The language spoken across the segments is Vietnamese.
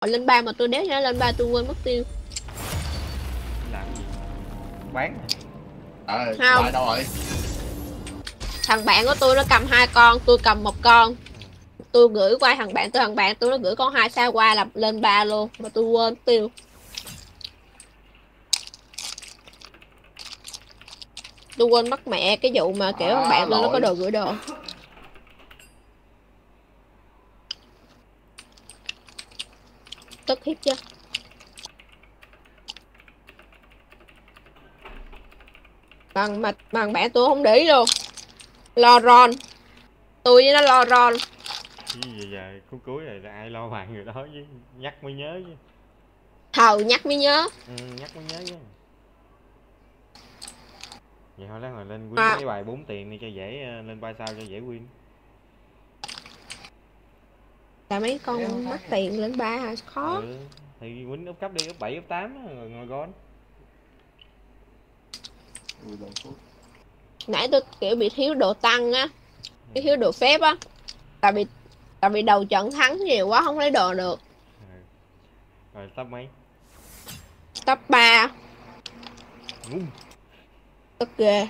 lên 3 mà tôi đéo nhớ lên 3 tôi quên mất tiêu. Làm gì? Bán. Không. Lại đâu rồi? Thằng bạn của tôi nó cầm 2 con, tôi cầm 1 con. Tôi gửi qua thằng bạn tôi nó gửi con 2 sao qua là lên 3 luôn mà tôi quên tiêu. Tôi quên mất mẹ cái vụ mà kiểu thằng bạn tôi nó có đồ gửi đồ. Tức hiếp chứ. Bằng bạn tôi không để ý luôn. Lo ron. Tôi với nó lo ron. Chứ giờ cuối này là ai lo bạn người đó chứ, nhắc mới nhớ chứ. Nhắc mới nhớ. Nhắc mới nhớ chứ. Vậy thôi lát rồi lên win mấy bài 4 tiền đi cho dễ, lên 3 sao cho dễ win. Là mấy con mắc tiền lên 3 hả? Khó. Thì win úp cấp đi, úp 7 úp 8 rồi ngồi gôn. Nãy tôi kiểu bị thiếu độ tăng á, cái thiếu độ phép á. Tại vì đầu trận thắng nhiều quá không lấy đồ được. Rồi top mấy? Top 3. Tức ghê.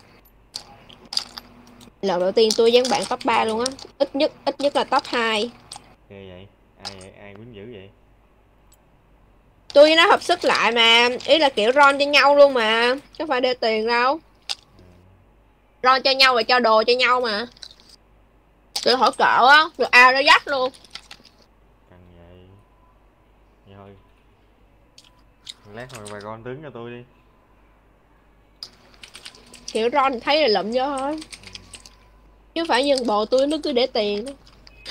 Lần đầu tiên tôi với bạn top 3 luôn á. Ít nhất là top 2. Ghê vậy? Ai quýnh dữ vậy? Tôi với nó hợp sức lại mà. Ý là kiểu ron cho nhau luôn mà, chứ không phải đeo tiền đâu. Ron cho nhau và cho đồ cho nhau mà. Tôi hỗ trợ á, rồi ao nó dắt luôn. Cần vậy. Vậy thôi. Lát rồi bà con tướng cho tôi đi. Kiểu ron thấy là lụm vô thôi. Chứ phải nhân bộ tôi nó cứ để tiền đó.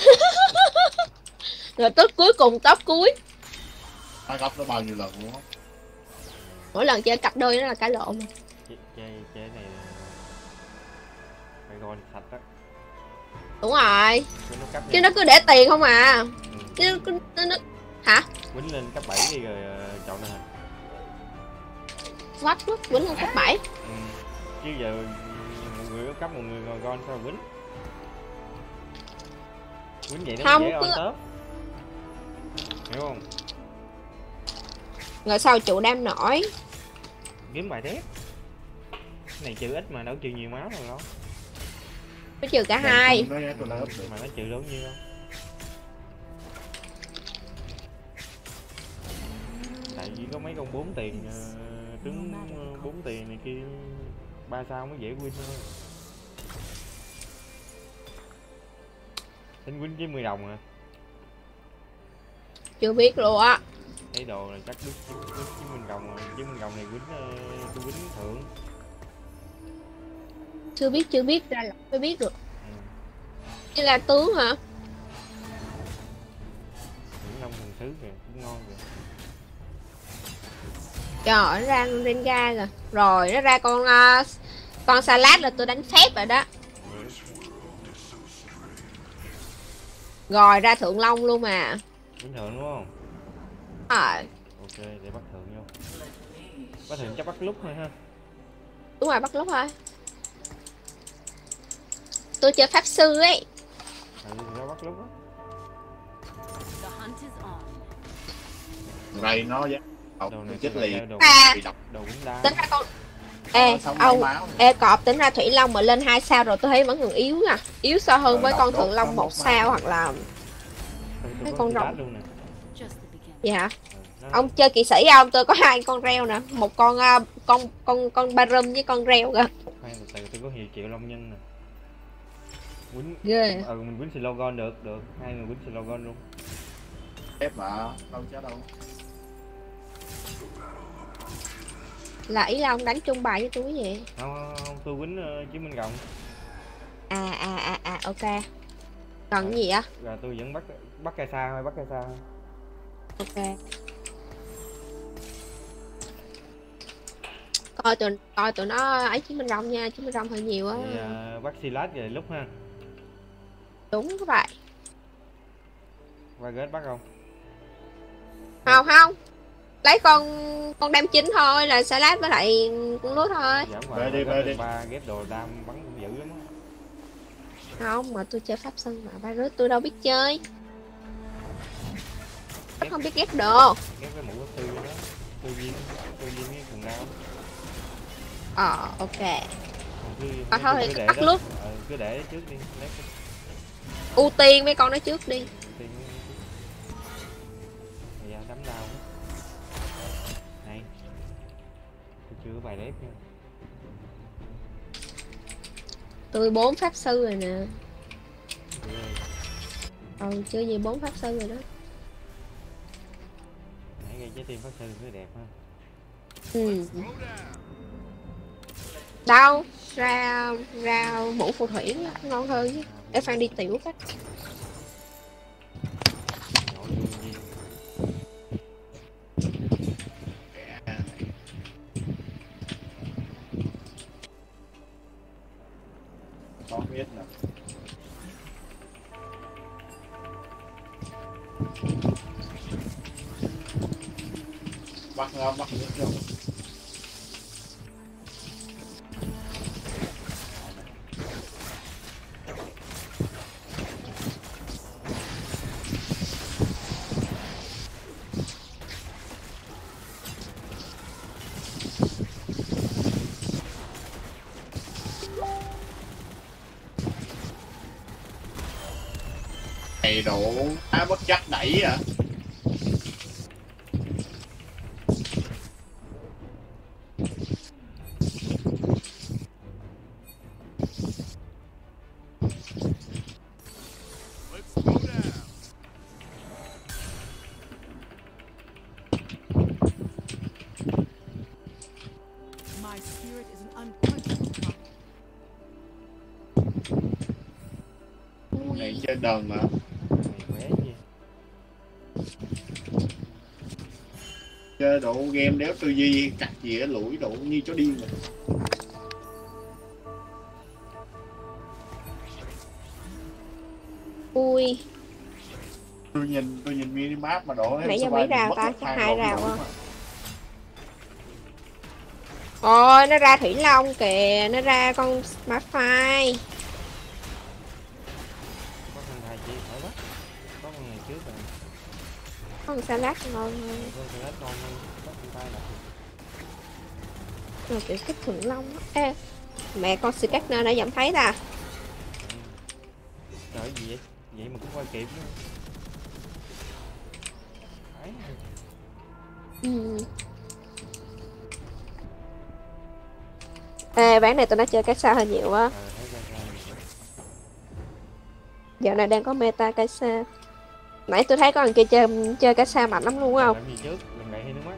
Rồi tới cuối cùng top cuối. Nó gấp nó bao nhiêu lần luôn á? Mỗi lần chơi cặp đôi nó là cãi lộn mà. Chơi này phải gòn sạch á. Đúng rồi. Chứ nó cứ để tiền không à. Chứ nó hả? Quýnh lên cấp 7 đi rồi chọn lên hình. What? Quýnh lên cấp 7. Chứ giờ một người úp cấp một người ngồi gòn sao quýnh. Quýnh vậy nó không, dễ on top. Hiểu không? Rồi sao trụ đam nổi. Kiếm bài thép. Cái này trừ ít mà đâu trừ nhiều máu rồi đâu. Nó trừ cả hai. Mà nó trừ đâu nhiêu đâu. Tại vì có mấy con 4 tiền, trứng 4 tiền này kia 3 sao mới dễ win thôi. Tính win với 10 đồng à? Chưa biết luôn á. Thấy đồ là chắc biết 90 đồng rồi, 90 đồng này tôi win thượng. Chưa biết ra là mới biết được. Đây là tướng hả? Những nông thần sứ kìa, cũng ngon kìa. Trời, nó ra Renga rồi. Rồi nó ra con salad là tôi đánh phép rồi đó. Rồi ra thượng long luôn mà. Bình thường đúng không? Ok, để bắt thượng vô. Bắt thượng chắc bắt lúc thôi ha. Đúng rồi, bắt lúc thôi. Tôi chơi pháp sư ấy. Nó bắt lúc á. Này nó giá chết liền. Đồ cũng đá. Tính ra con cọp tính ra thủy long mà lên 2 sao rồi tôi thấy vẫn còn yếu nha. Yếu so hơn với con thượng long 1 sao hoặc là mấy con rồng. Dạ hả? Ông chơi kỵ sĩ không? Tôi có 2 con reo nè, một con barum với con reo kìa. Từ tôi có nhiều triệu long nhân nè. Ghê. Mình quýnh slogan được, hai người quýnh slogan luôn. Ép mà, đâu chết đâu. Là ý là ông đánh chung bài với tôi cái gì? Không, tôi quýnh Chiến Minh Rồng. Ok. Còn cái gì á? Rồi tôi vẫn bắt cây xa thôi, Ok. Coi tụi nó ấy Chiến Minh Rồng nha, Chiến Minh Rồng hơi nhiều á. Bắt Silas về lúc ha. Đúng các bạn. Vargas bắt không? Không. Lấy con đam chính thôi là salad với lại con lúa thôi. Về đi. Ba ghép đồ đam bắn cũng dữ lắm á. Không, mà tôi chơi pháp sư mà Varus tôi đâu biết chơi. Nó không biết ghép đồ. Ghép cái mũ tư đó. Tư viên cái phần đao. Ok. Thôi thì tắt nước. Cứ để trước đi. Ưu tiên mấy con nó trước đi. Dạ đấm đau. Này. Tôi chưa có bài đép nha. Tôi 4 pháp sư rồi nè. Chưa gì 4 pháp sư rồi đó. Nãy gây trái tim pháp sư mới đẹp ha. Đâu? Ra mũ phù thủy ngon hơn chứ. Để Phan đi tiểu phát. Có biết nè. Bắt nước không? Này độ bất chắc đẩy à. Này chơi đờn mà. Chơi độ game đéo tư duy cắt gì á, lủi độ như chó điên rồi. Ui. Tôi nhìn minimap mà độ nãy giờ mấy rào ta? Chắc 2 rào không? Ôi nó ra thủy long kìa, nó ra con Malphite. Con salad ngon hơn. Rồi kiểu cái thượng long á. Ê, mẹ con Scanner nãy giờ thấy ta. Trời gì vậy? Vậy mà cũng qua kịp nữa. Ê, ván này tụi nó chơi cái sao hơi nhiều quá. Dạo này đang có meta cái sao. Nãy tôi thấy có thằng kia chơi cái sao mạnh lắm luôn không? Làm gì trước? Làm gậy hay nước mắt?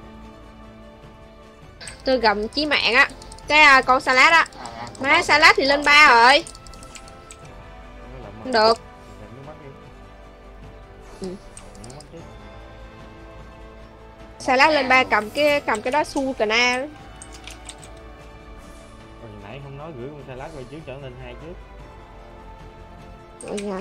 Tôi gầm chí mạng á. Cái con salad á. Má salad thì lên 3 rồi. Không được. Salad lên 3 cầm cái đó su cà na. Hồi nãy không nói gửi con salad qua trước trở lên 2 trước. Ôi dạ.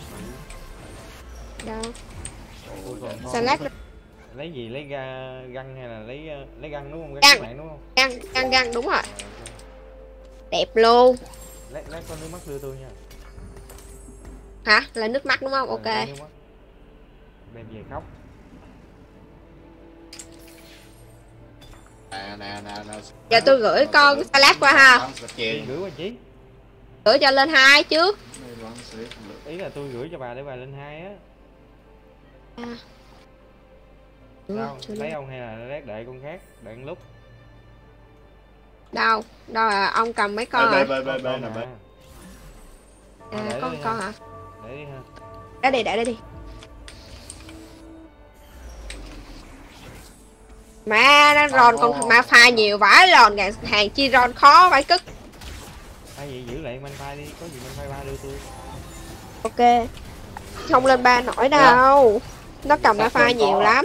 Đâu? Salad lấy gì, lấy găng hay là lấy găng đúng không? Găng đúng không? Găng đúng rồi. Đẹp luôn. Lấy con nước mắt đưa tôi nha. Hả? Là nước mắt đúng không? Ok. Đem về khóc. Nè. Giờ tôi gửi con salad qua ha. Gửi qua chí. Gửi cho lên 2 trước. Ý là tôi gửi cho bà để bà lên 2 á. Sao? Lấy ông hay là lát đợi con khác? Đợi lúc. Đâu là ông cầm mấy con rồi. Con hả? Để đi ha. Để đi. Má nó ron con ma pha nhiều vãi lòn hàng chi ron khó phải cất. Ai vậy giữ lại Malphite đi, có gì Malphite 3 đưa tôi. Ok. Không lên 3 nổi đâu. Nó cầm ma pha nhiều lắm.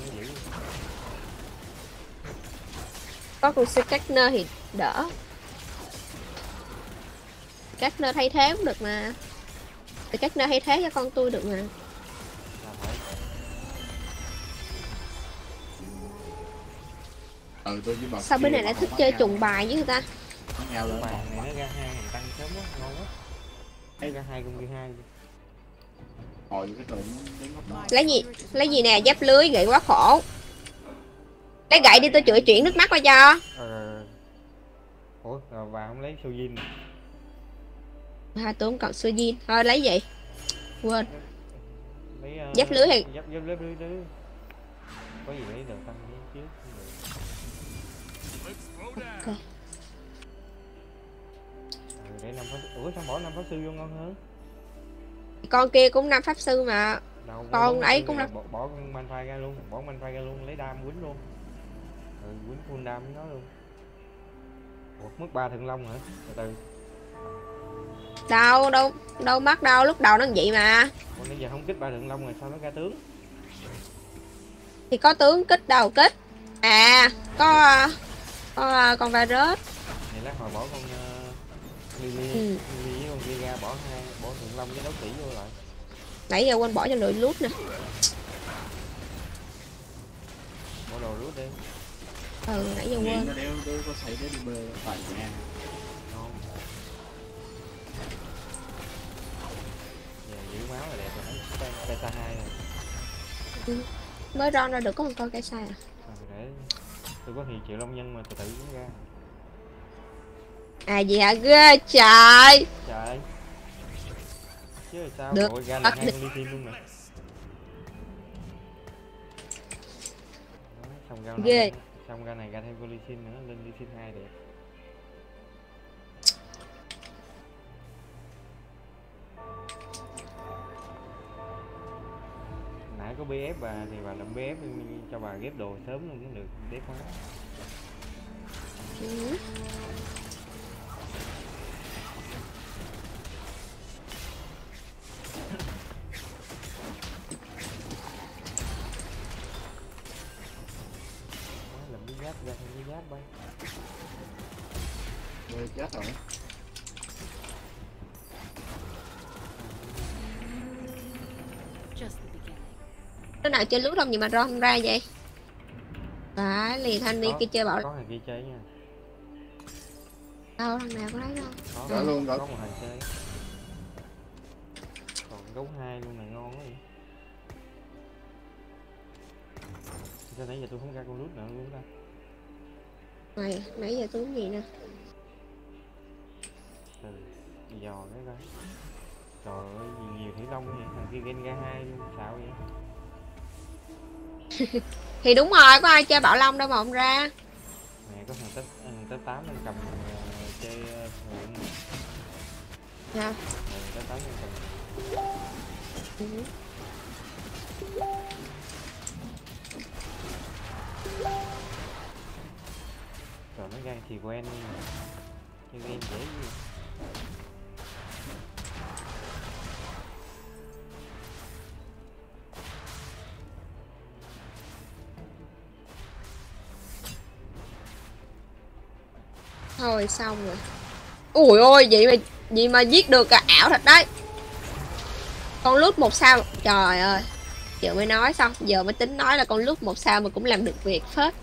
Có con Scanner thì đỡ. Scanner thay thế cũng được mà. Scanner thay thế cho con tôi được mà. Sao bên này lại thích chơi trùng bài với người ta? Bài này nó ra 2 hàng tăng sớm quá, ngon quá. Ra 2 con kia 2. hồi cái tụi đến góc đó. Lấy gì nè, giáp lưới gậy quá khổ. Lấy gậy đi, tôi chữa chuyển nước mắt qua cho. Ủa rồi bà không lấy Sojin? Tôi không còn Sojin, thôi lấy gì quên. Lấy giáp lưới thì giáp lưới có gì lấy được tăng chứ. Ok. Để 5 pháp. Ủa sao bỏ 5 pháp sư vô ngon hơn? Con kia cũng 5 pháp sư mà. Đâu, con ấy cũng là bỏ con Malphite ra luôn, bỏ Malphite ra luôn, lấy đam quýnh luôn. Quýnh full đam với nó luôn. Ủa, mất 3 thượng long hả? Từ đâu mất đâu, lúc đầu nó vậy mà. Còn bây giờ không kích 3 thượng long rồi sao nó ra tướng? Thì có tướng kích đâu kích. Có con virus. Này lát hồi bỏ con Lily với con kia ra, bỏ thượng long với đấu sĩ vô lại. Nãy giờ quên bỏ cho lưỡi lút nè. Bỏ đồ lút đi. Nãy giờ quên. Nó đeo có xây cái DB toàn nha. Ngon. Giờ giữ máu là đẹp rồi đấy. Cây xa 2 rồi. Mới ron ra được có một con cây xa à? Để tôi có thì triệu long nhân mà từ từ cũng ra. Gì hả, ghê trời. Trời chứ sao được. Rồi ra là 2 con ly xin luôn nè. Xong ra này ra thêm con ly xin nữa, lên ly xin 2 đẹp. Nãy có BF bà thì bà làm BF cho bà ghép đồ sớm luôn cũng được, đép hóa. Làm cái giáp ra thêm cái giáp bay. Chết rồi. Đứa nào chơi lút không vậy mà ron không ra vậy? Phải liền thanh niên kia chơi bảo. Có thằng kia chơi nha. Đâu, thằng nào có thấy đâu. Có luôn có một thằng chơi. Còn gấu 2 luôn này ngon quá vậy. Sao nãy giờ tôi không ra con lút nữa luôn ta? Nãy giờ tôi gì nè. Dò cái coi. Trời ơi, nhiều thủy long vậy, thằng kia gen ra 2 luôn, sao vậy? Thì đúng rồi, có ai chơi Bảo Long đâu mà không ra. Nè, có thằng tới 8 đang cầm chơi huyện. Dạ. Tới 8 đang cầm. Rồi nó ra thì quen nhưng mà chơi game dễ gì. Thôi xong rồi. Ui ôi, vậy mà giết được cả ảo thật đấy. Con lút 1 sao. Trời ơi. Giờ mới nói xong, giờ mới tính nói là con lút 1 sao mà cũng làm được việc phết.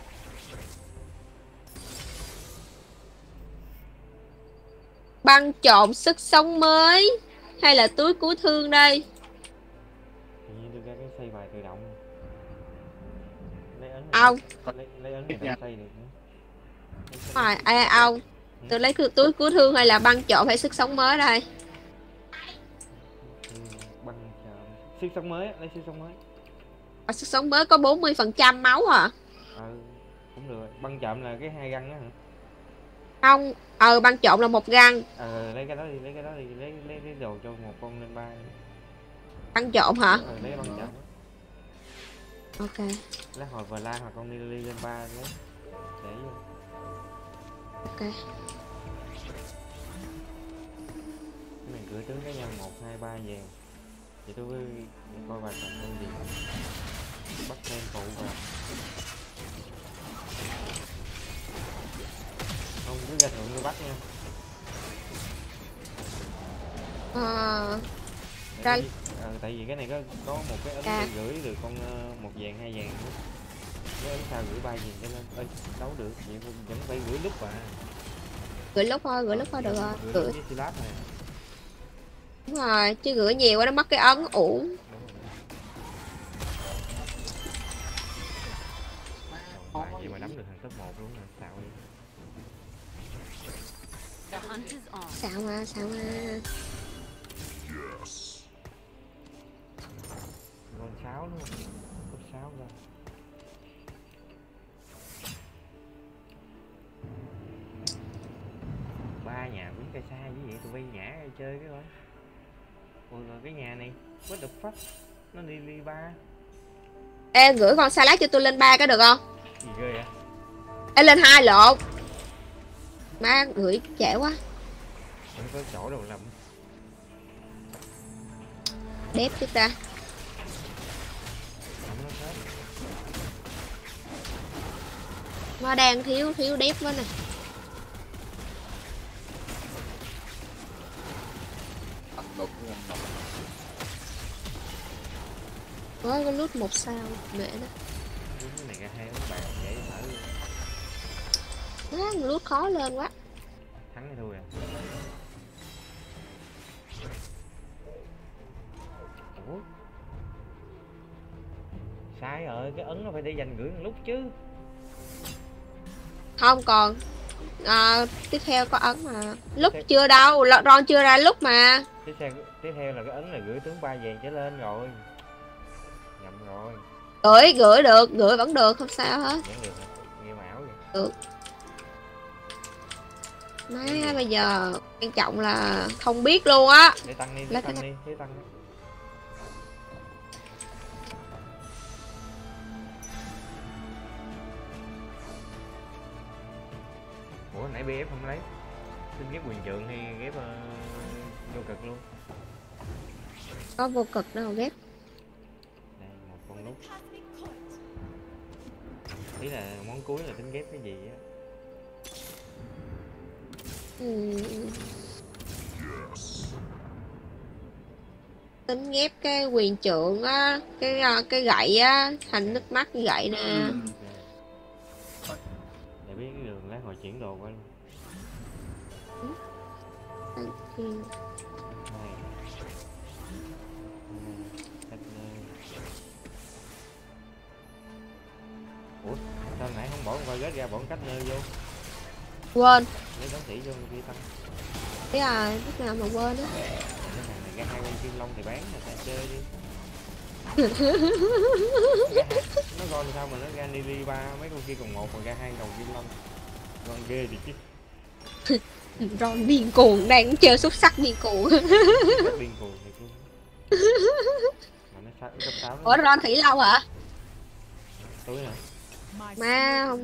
Băng trộn sức sống mới hay là túi cứu thương đây? Tự nhiên đưa ra cái xây bài tự động. Lấy ấn. Lấy ấn để xây được nữa. Ông tôi lấy túi cứu thương hay là băng trộn hay sức sống mới đây? Băng trộn sức sống mới, lấy sức sống mới. Sức sống mới có 40% máu à? Cũng được. Băng trộn là cái 2 găng á hả? Không, băng trộn là 1 găng. Lấy cái đó đi, lấy đồ cho một con lên 3. Băng trộn hả? Lấy băng trộn. Ok. Lát hồi vờ la hoặc con Lily lên 3 lấy. Để vô. Ok. Cái này cửa tướng cá nhân 1, 2, 3 vàng. Vậy tôi coi bà chọn con gì. Bắt thêm phụ vào. Không cứ ra thượng tôi bắt nha. Tại vì cái này có một cái ấn để gửi được con 1 vàng 2 vàng nữa. Nếu ấn sao gửi 3 vàng cho nên đấu được, vậy vẫn phải gửi lúc mà. Gửi lúc thôi được rồi. Gửi cái slap này. Đúng rồi, chứ rửa nhiều quá nó mất cái ấn uổng. Vậy mà đấm được thằng top 1 luôn nè, xạo đi. Sao mà. Con 6 luôn, top 6 ra. Ba nhà quýnh cây xa như vậy tụi bay nhả ra chơi cái rồi. Ôi rồi cái nhà này, what the fuck, nó đi 3. Ê, gửi con salad cho tôi lên 3 cái được không? Gì ghê vậy? Ê, lên 2 lộn. Má gửi trễ quá. Không có chỗ đâu làm. Đép trước ta. Nó đang thiếu đép quá nè. Có lút 1 sao mẹ nó. Cái này ra 2 ấn bạn dễ thở luôn. Lút khó lên quá. Thắng hay thua à? Ủa? Sai rồi, cái ấn nó phải để dành gửi một lúc chứ. Không còn tiếp theo có ấn mà. Lúc chưa đâu, Ron chưa ra lúc mà. Tiếp theo là cái ấn này gửi tướng 3 vàng trở lên rồi. Nhầm rồi. Gửi được, gửi vẫn được, không sao hết. Vẫn được, nghe ảo vậy. Được. Má bây giờ quan trọng là không biết luôn á. Để tăng đi, để tăng đi. Ủa nãy BF không lấy. Xin ghép quyền trượng hay ghép vô cực luôn. Có vô cực đâu ghép. Đây một con nút. Ý là món cuối là tính ghép cái gì á. Tính ghép cái quyền trượng á, cái gậy á, thành nước mắt cái gậy nè. Để biết cái đường lát hồi chuyển đồ qua luôn. Ủa sao nãy không bỏ con voi rết ra, bỏ cách nơi vô. Quên. Lấy đón sĩ vô kia tăng. Thế à, lúc nào mà quên á. Cái thằng này ra 2 con kim long thì bán là ta chơi đi. Nó coi sao mà nó ra đi 3 mấy con kia còn 1 mà ra 2 đầu kim long. Con ghê thì chứ. Ron điên cuồng đang chơi xuất sắc điên cuồng. Điên cuồng thì cũng. Mà nó cấp 6. Ủa Ron thủy lâu hả? Tối hả? Má không.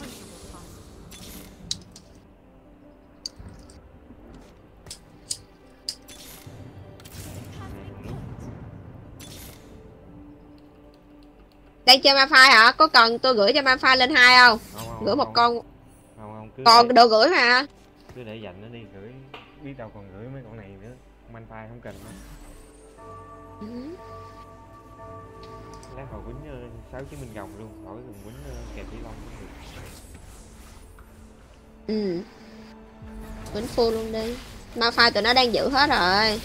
Đang chơi Malphite hả? Có cần tôi gửi cho Malphite lên 2 không? Gửi một con. Còn đồ gửi mà. Cứ để dành nó đi, gửi biết đâu còn gửi mấy con này nữa. Malphite không cần đâu. Lát hồi quýnh 6 chiến binh rồng luôn, khỏi cần quýnh kèm thủy long cũng được. Quýnh full luôn đi. Malphite tụi nó đang giữ hết rồi.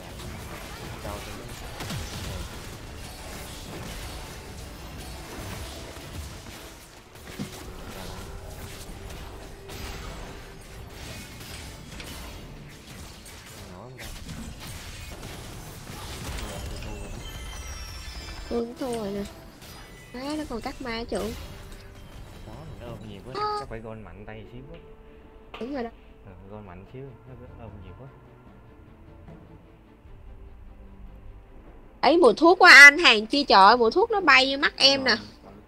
Tôi thua rồi nè. Nó còn cắt ma chủ. Đó, nó ôm nhiều quá, chắc phải gôn mạnh tay xíu quá. Đúng rồi đó. Gôn mạnh xíu, nó ôm nhiều quá. Ấy mùi thuốc của anh hàng chi trời, mùi thuốc nó bay như mắt em nè.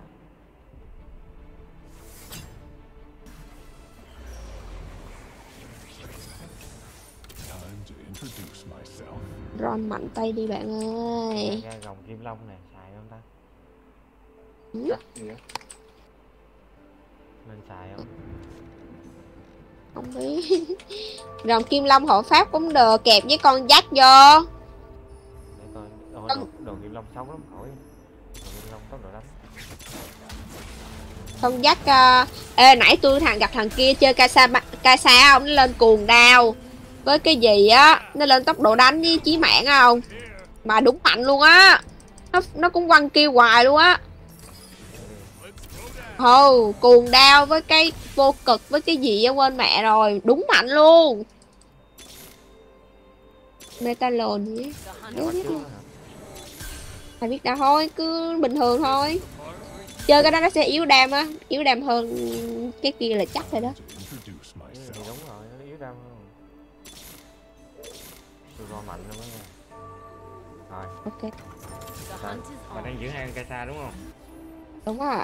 Ron mạnh tay đi bạn ơi. Ra gồng kim long nè, xài không ta? Nên xài không? Không biết. Rồng kim long hộ pháp cũng được, kẹp với con dắt vô. Để coi, đồ kim long xấu lắm, khỏi. Đồ kim long tốc độ đánh. Con dắt ê nãy tôi gặp thằng kia chơi Kasa không, nó lên cuồng đao. với cái gì á, nó lên tốc độ đánh với chí mạng không? Mà đúng mạnh luôn á. Nó cũng quăng kêu hoài luôn á. Cuồng đao với cái vô cực với cái gì á quên mẹ rồi, đúng mạnh luôn. Metalon gì á, biết luôn. Ai biết đâu, thôi cứ bình thường thôi. Chơi cái đó nó sẽ yếu đam á, yếu đam hơn cái kia là chắc rồi đó. Thì đúng rồi, nó yếu đam hơn. Tôi ro mạnh luôn á nha. Rồi. Ok. Bạn đang giữ 2 cây xa đúng không? Đúng rồi.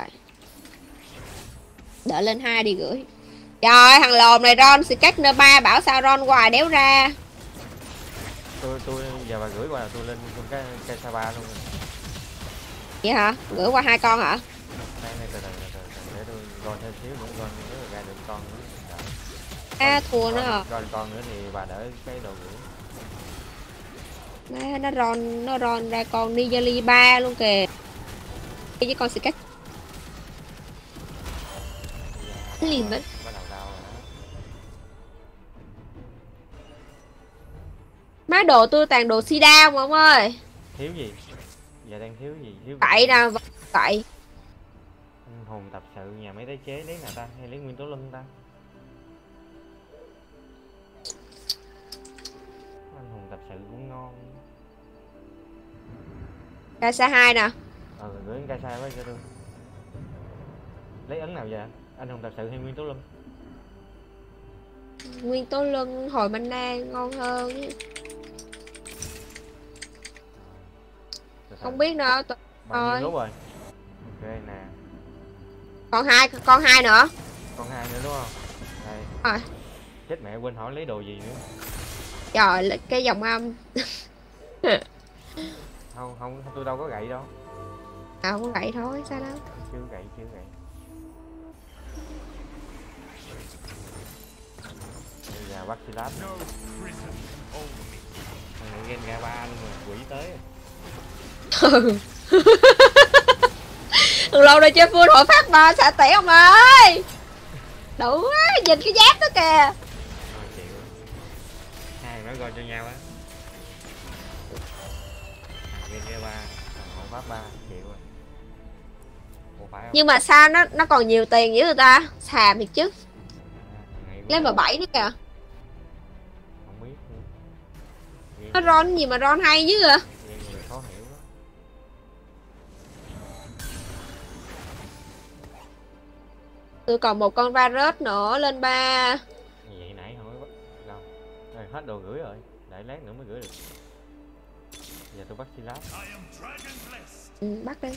Đợi lên 2 đi gửi. Trời, thằng lồn này Ron Skagner 3 bảo sao Ron hoài đéo ra. Tôi giờ bà gửi qua là tôi lên cái cây xa 3 luôn. Vậy hả? Gửi qua 2 con hả? Đây từ để tôi Ron thêm xíu nữa, Ron nếu mà ra được con nữa. Thua nó hả? Ron con nữa thì bà đỡ cái đồ gửi. Nó ron ra con Nidali 3 luôn kìa. Với con Skagner. Lìm á. Má đồ tôi toàn đồ si đao mà ông ơi. Thiếu gì? Giờ đang thiếu gì? Thiếu Cậy nè, cậy. Anh hùng tập sự nhà máy tái chế lấy nào ta? Hay lấy Nguyên Tố Lân ta? Anh hùng tập sự cũng ngon. Casa 2 nè. Gửi Casa với cho tôi. Lấy ấn nào vậy? Anh hùng tập sự hay Nguyên Tố Lân? Nguyên Tố Lân hồi mana ngon hơn. Không biết nữa. Bao nhiêu lúc rồi? Ok nè. Còn hai nữa. Còn 2 nữa đúng không? Đây. Rồi. Chết mẹ, quên hỏi lấy đồ gì nữa. Trời, cái dòng âm. Không, tôi đâu có gậy đâu. Không gậy thôi, sao đâu. Chưa gậy. Bây giờ bắt Silas. Thằng này ra 3 luôn rồi, quỷ tới. Lâu rồi chơi full hội phát mà xạ tỉa ông ơi. Đủ quá, nhìn cái giáp đó kìa. Thôi chịu. Hai nó gọi cho nhau á. Thằng kia 3, thằng hội phát 3, chịu rồi. Nhưng mà sao nó còn nhiều tiền dữ người ta, xàm thiệt chứ. Lên vào 7 nữa kìa. Không biết. Nó ron gì mà ron hay dữ à. Khó hiểu đó. Tôi còn một con Varus nữa lên 3. Vậy nãy không có đâu. Rồi hết đồ gửi rồi, đợi lát nữa mới gửi được. Giờ tôi bắt Silas. Bắt đi.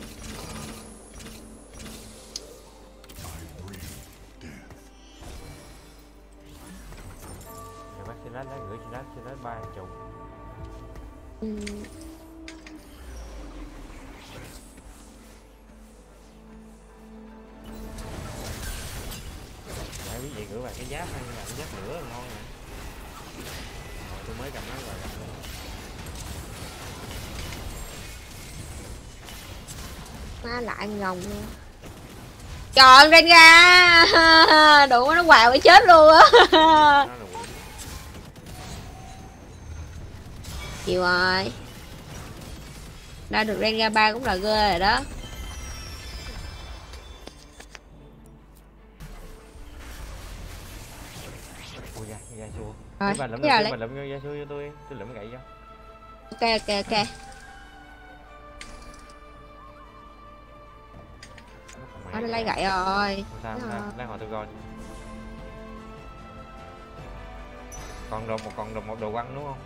Giờ bắt Silas đã gửi Silas 3 chục. Nãy quý vị gửi vào cái giáp hay là cái giáp lửa ngon nè. Tôi mới cầm nó rồi gặp luôn. Má lại ăn lòng luôn. Trời ơi, ra đủ nó quào phải chết luôn á. Chịu rồi. Đã được Renga 3 cũng là ghê rồi đó. Ui da xua. Rồi, Bà lụm ra xua cho tôi lụm gậy cho. Ok. Nó lấy gậy rồi. Sao, lát hồi tôi coi. Còn một đồ quăng đúng không?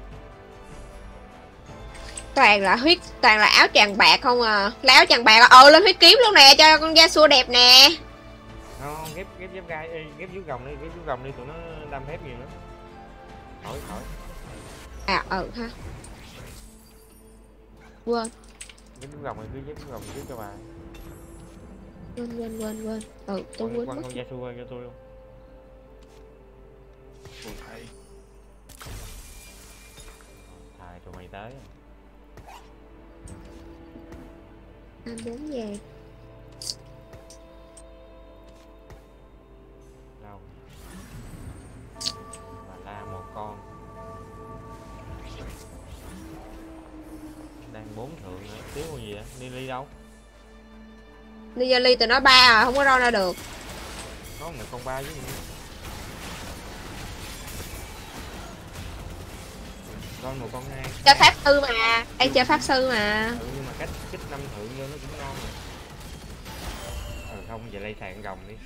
Toàn là áo choàng bạc không à. Là áo choàng bạc lên huyết kiếm luôn nè, cho con Yasuo đẹp nè. Không, ghép giáp gai, ghép vú gồng đi, tụi nó đâm phép nhiều lắm. Khỏi. Ha. Quên. Ghép vú gồng thì cứ ghép vú gồng trước cho bà. Quên. Tôi quên con Yasuo cho tôi luôn. Thầy tụi mày tới. Anh đến về. Đâu? Bà la một con. Nidalee tụi nó 3 à, không có ron ra được. Có một con 3 chứ. Ron một con 2. Chơi pháp sư mà, đang chơi pháp sư mà. Ừ, nhưng mà cách kích 5 thượng vô nó cũng ngon rồi. Không, vậy lấy sàn gồng đi.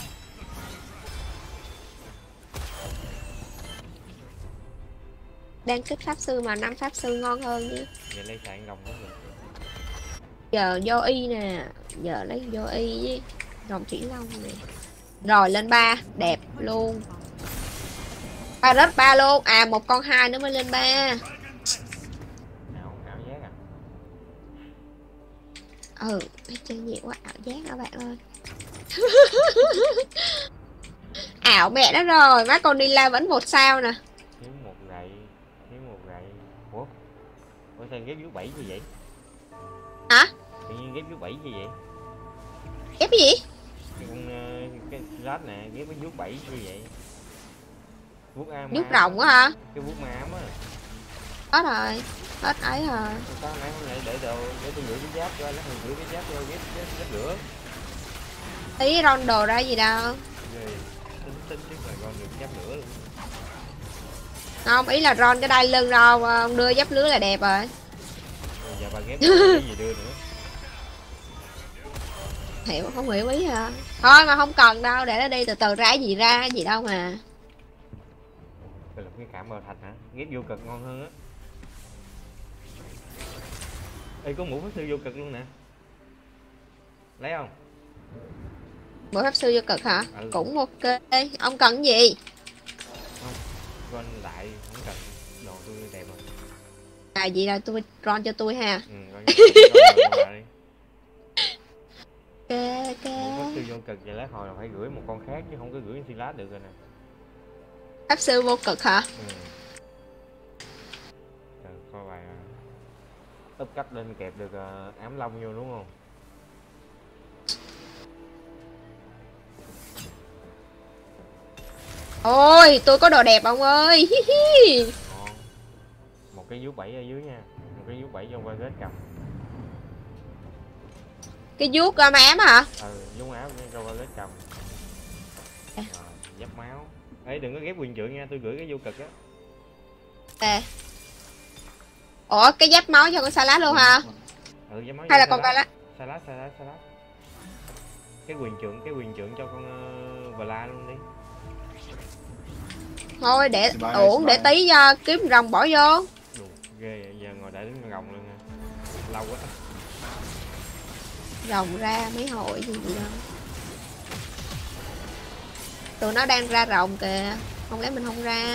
Đang kích pháp sư mà 5 pháp sư ngon hơn chứ. Vậy lấy sàn gồng cũng được. Giờ vô y nè, giờ lấy vô y với rồng thủy long này. Rồi lên 3, đẹp luôn. Rớt 3 luôn. À một con 2 nữa mới lên 3. Ảo giác à. Ừ, chơi nhiều quá ảo giác đó bạn ơi. Ảo mẹ nó rồi, má con Nila vẫn 1 sao nè. Thiếu một gậy. Ủa? Ủa sao ghép dưới 7 như vậy? Hả? Tự nhiên ghép dưới 7 như vậy? Ghép cái gì? Cái con cái lát nè, ghép cái vuốt 7 như vậy. Vuốt Vuốt rồng á hả? Cái vuốt ma ám á. Hết rồi, hết ấy rồi. Sao nãy không lại để đồ để tôi gửi cái giáp cho anh, nó gửi cái giáp cho ghép lửa. Ý ron đồ ra gì đâu. Tính chứ mà con được giáp lửa luôn. Không, ý là ron cái đai lưng đâu, ông đưa giáp lưới là đẹp rồi. Giờ bà ghép cái gì đưa nữa. Hiểu, không hiểu ý hả? Thôi mà không cần đâu, để nó đi từ từ ra gì đâu mà. Đây là cái cảm bờ thạch hả? Ghép vô cực ngon hơn á. Ê, có mũ pháp sư vô cực luôn nè. Lấy không? Bộ pháp sư vô cực hả? Ừ. Cũng ok. Ông cần gì? Không, con lại không cần. Đồ tôi đẹp rồi. À vậy là tôi ron cho tôi ha. Ừ, con đi. Ok. Mũ pháp sư vô cực vậy lát hồi là phải gửi một con khác chứ không có gửi Silas được rồi nè. Pháp sư vô cực hả? Ừ. Rồi, coi bài úp cấp lên kẹp được ám long vô đúng không? Ôi, tôi có đồ đẹp ông ơi. Một cái vuốt 7 ở dưới nha. Một cái vuốt 7 trong vai cầm. Cái vuốt ma ám hả? Ừ, vuốt ám trong vai cầm. Giáp máu. Ê, đừng có ghép quyền trượng nha, tôi gửi cái vô cực á. À. Ủa, cái giáp máu cho con Salas luôn hả? Ừ, giáp máu. Hay là con Salas? Salas. Cái quyền trượng cho con Vla luôn đi. Thôi để uổng để tí kiếm rồng bỏ vô. Đủ ghê vậy, giờ ngồi đợi đến rồng luôn nè. Lâu quá. Rồng ra mấy hội gì đâu. Tụi nó đang ra rồng kìa, không lẽ mình không ra.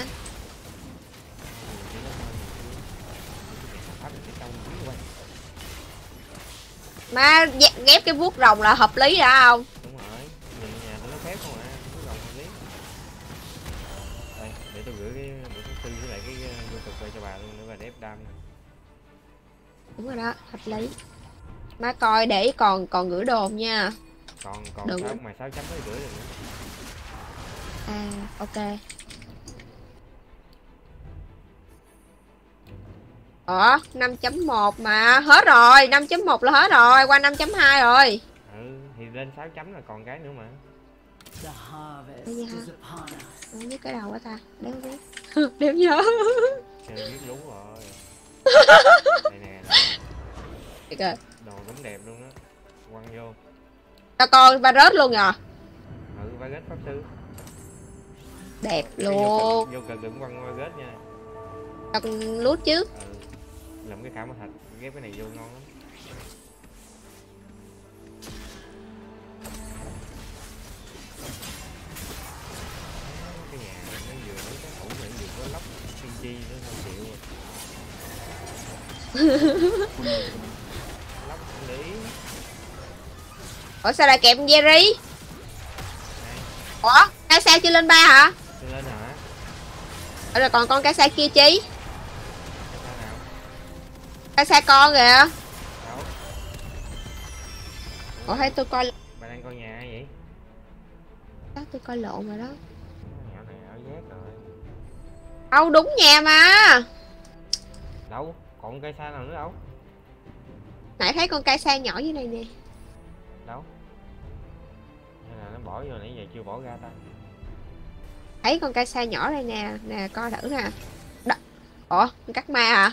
Má ghép cái vuốt rồng là hợp lý đã không? Đúng rồi, nhìn nhà tụi nó phép không à, vuốt rồng hợp lý. Đây, để tôi gửi cái bộ pháp sư với lại cái vô cực về cho bà luôn, để bà đép đam. Đúng rồi đó, hợp lý. Má coi để còn gửi đồn nha. Còn đừng. sao mà 6 chấm mới gửi được nữa. À, ok. Ủa, 5.1 mà hết rồi, 5.1 là hết rồi, qua 5.2 rồi. Ừ, thì lên 6 chấm là còn cái nữa mà. Cái gì hả? Không biết cái đầu quá ta, đéo biết. Đéo nhớ. Chơi biết lú rồi. Đây nè. Rồi. Đồ đúng đẹp luôn á. Quăng vô. Tao coi ba rớt luôn à. Ừ, Vargas pháp sư. Đẹp luôn. Vô cực đừng quăng Vargas nha. Tao còn lút chứ. Ừ. Làm cái khảm thạch, ghép cái này vô ngon lắm. Cái nhà nó vừa mới có thủ này vừa có lóc tiên chi nữa không chịu rồi. Lóc không để ý. Ủa sao lại kẹp Jerry? Ủa, cái sao chưa lên 3 hả? Chưa lên hả? Rồi còn con cái sao kia chi? Sao nào? Cái sao con kìa. Đâu? Ủa hay tôi coi. Bà đang coi nhà ai vậy? Đó, tôi coi lộn rồi đó. Nhỏ này ảo giác rồi. Đâu đúng nhà mà. Đâu? Còn cây xa nào nữa đâu? Nãy thấy con cây sang nhỏ dưới này nè. Đâu? nó bỏ vô nãy giờ chưa bỏ ra ta. Thấy con Kai'Sa nhỏ đây nè, nè coi thử nè. Đó. Ủa, cắt ma hả?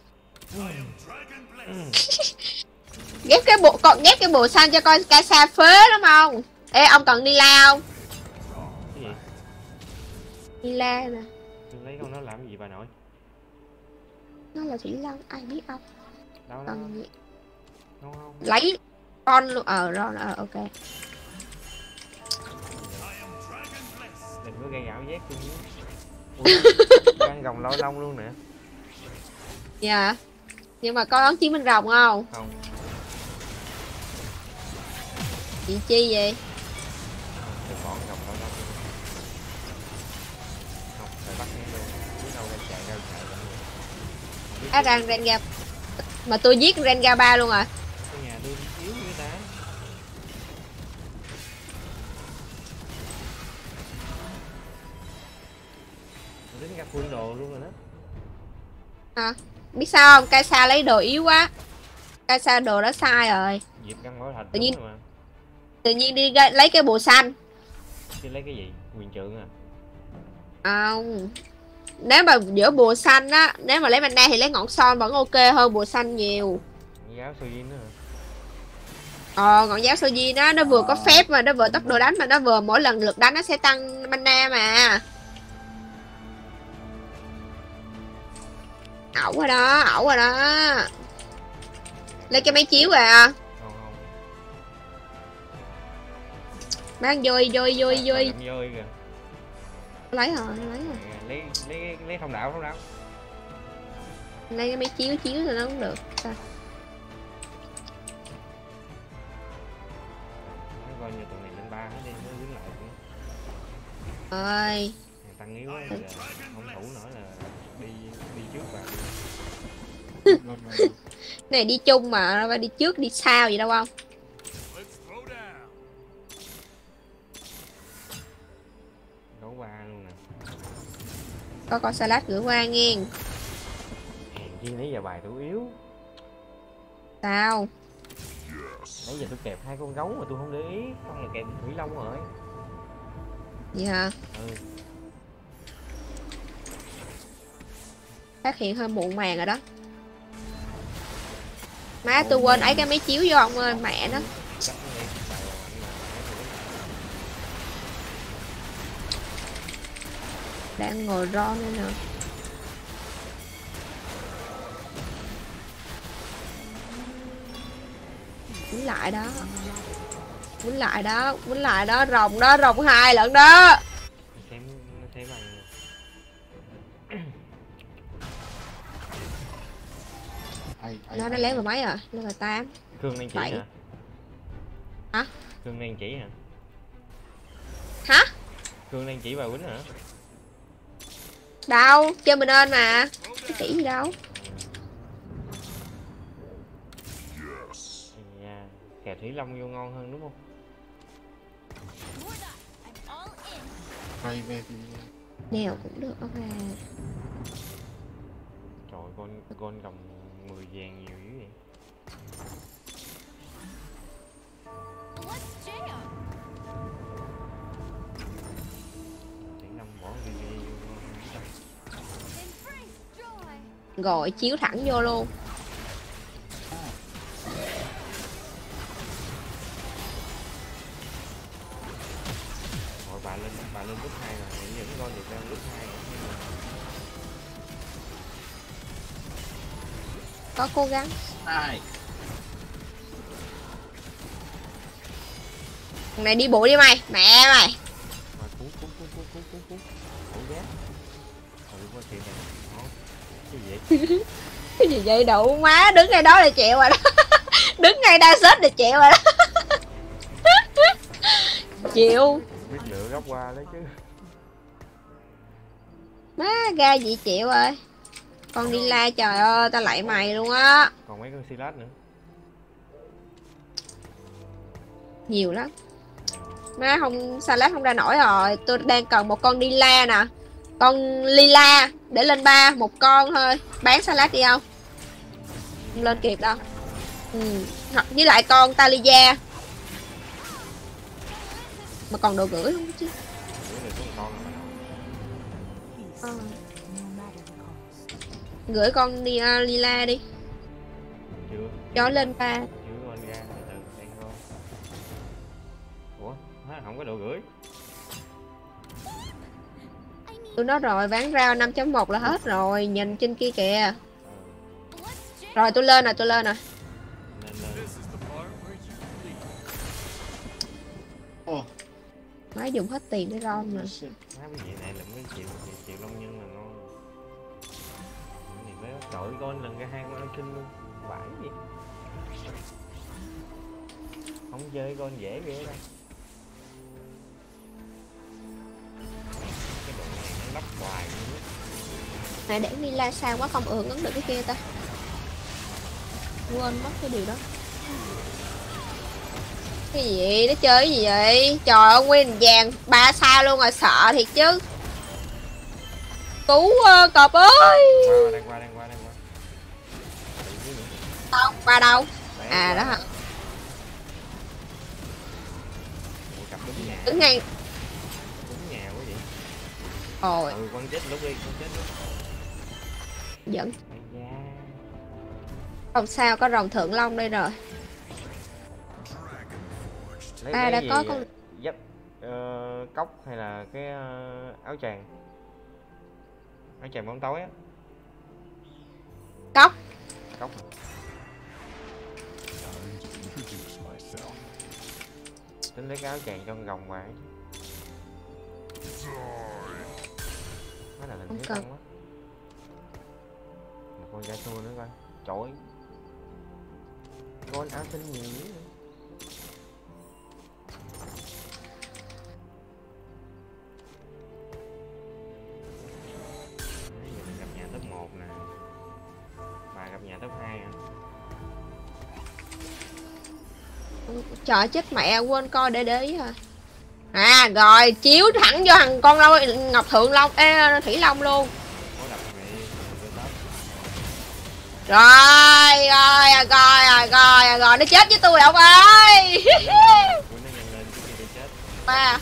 Ghép cái bộ ghép cái bộ xanh cho con Kai'Sa phế đúng không? Ê ông cần đi la không? Cái gì? Đi la nè. Tôi lấy con nó làm gì bà nội? Nó là thủy long, ai biết không? Đâu đâu. Cần gì? Không. Lấy con luôn, ok. Đừng có gây ảo giác tôi nhé. Gan gồng lôi long luôn nè. Dạ. Nhưng mà có đón chiến binh rồng không? Không. Chị chi vậy? Đừng bỏ gồng lôi long. Không, phải bắt nó luôn. Biết đâu ra chạy. Á rằng Rengar. Mà tôi giết Rengar 3 luôn rồi. Cái nhà tôi yếu người ta. Đến gặp full đồ luôn rồi đó. À, biết sao không? Kai'Sa lấy đồ yếu quá. Kai'Sa đồ đó sai rồi. Dịp găng mối thạch tự nhiên đi lấy cái bộ xanh. Chứ lấy cái gì? Quyền trượng à? Không. Nếu mà giữa bùa xanh á, nếu mà lấy mana thì lấy ngọn son vẫn ok hơn bùa xanh nhiều. Giáo Sojin nữa hả? Ngọn giáo Sojin nó vừa có phép mà nó vừa tốc độ đánh mà nó vừa mỗi lần lượt đánh nó sẽ tăng mana mà. Ẩu rồi đó. Lấy cái máy chiếu à. Không. Bán vui kìa. Lấy rồi. Lấy thông đạo. Lấy cái máy chiếu thì nó cũng được. Sao? Coi như tụi này lên 3 hết đi, nó đứng lại cũng. Ơi. Tăng yếu quá giờ không thủ nữa là đi trước bà. Này đi chung mà phải đi trước đi sau vậy đâu không? Đấu 3 luôn nè. Có con salad gửi qua nghe. Hèn chi nãy giờ bài tôi yếu. Sao? Nãy giờ tôi kẹp 2 con gấu mà tôi không để ý, không là kẹp thủy long rồi. Vậy hả? Ừ. Phát hiện hơi muộn màng rồi đó. Má tôi quên ấy cái máy chiếu vô ông ơi, mẹ nó. Đang ngồi ron đây nè. Quýnh lại đó, rồng 2 lận đó. Xem bằng. Nó lấy vào mấy rồi? Nó là 8. Cương đang chỉ 7. hả? Hả? Cương đang chỉ hả? Hả? Cương đang chỉ bà quýnh hả? Đâu, chơi mình nên mà. Cái chỉ gì đâu. Yeah. Kẹp thủy long vô ngon hơn đúng không? Nèo cũng được, ok. Trời con đồng 10 vàng nhiều dữ vậy. Thủy long bỏ đi. Rồi chiếu thẳng vô luôn. Rồi bà lên lúc 2 rồi, những con được đang lúc 2 rồi. Có cố gắng. Ai? Thằng này đi bộ đi mày, mẹ mày. Rồi cú. Ủa giá. Qua chuyện này. Cái gì vậy? Cái gì vậy đậu má, đứng ngay đó là chịu rồi đó. Đứng ngay đa xết là chịu rồi đó. Chịu. Biết lựa góc qua đấy chứ. Má ra gì chịu ơi. Con đi la trời ơi, tao lạy mày luôn á. Còn mấy con Silas nữa. Nhiều lắm. Má không, salad không ra nổi rồi. Tôi đang cần một con đi la nè. Con lila để lên 3, một con thôi. Bán salad đi không? Không lên kịp đâu. Với lại con Talia. Mà còn đồ gửi không chứ? Gửi con đi Lila đi. Chưa. Cho lên 3. Chưa lên ra từ từ đang coi. Ủa, không có đồ gửi. Tôi nói rồi, bán rau 5.1 là hết rồi, nhìn trên kia kìa. Rồi tôi lên rồi, tôi lên rồi. Má dùng hết tiền để ron mà. Má cái gì này là mấy triệu long nhân là ngon. Này bé trời con lần ra 2 con kinh luôn. Vãi gì. Không chơi con dễ ghê đâu. Cái đồ này nó lắp hoài luôn. Này để Mila sao quá không hưởng ứng được cái kia ta. Quên mất cái điều đó. Cái gì vậy? Nó chơi cái gì vậy? Trời ơi, nguyên vàng 3 sao luôn rồi, sợ thiệt chứ. Cứu cọp ơi. Đang qua. Đâu? Qua đâu? À đó hả? Đứng ngay. Đúng nhà quá vậy. Ôi. Con chết lúc đi, con chết lúc. Dẫn. Không sao, có rồng thượng long đây rồi. Đã có con dấp cốc hay là cái áo choàng bóng tối á. Cốc tính lấy cái áo choàng cho con rồng vào. Nó là hình thiếu quá. Một con da xua nữa coi. Trời, con áo xinh nhiều nữa. Top 1 nè. Bà gặp nhà top 2 à? Trời chết mẹ, quên coi để ý rồi. À rồi, chiếu thẳng vô thằng con Ngọc Thượng Long, Thủy Long luôn. Rồi, rồi, nó chết với tôi ông ơi. Ba.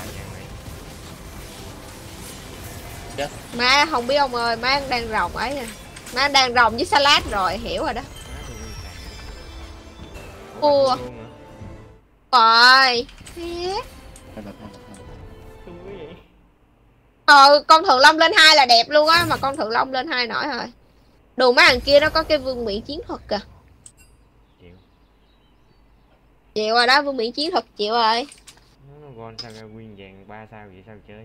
Má không biết ông ơi, má đang rồng ấy nè. Má đang rồng với salad rồi, hiểu rồi đó. Ủa. Rồi. Con Thượng Long lên 2 là đẹp luôn á, mà con Thượng Long lên 2 nổi rồi. Đồ má thằng kia nó có cái vương miện chiến thuật kìa. Chịu rồi đó, vương miện chiến thuật chịu rồi. Nó gòn sao ra nguyên vàng 3 sao vậy sao chơi?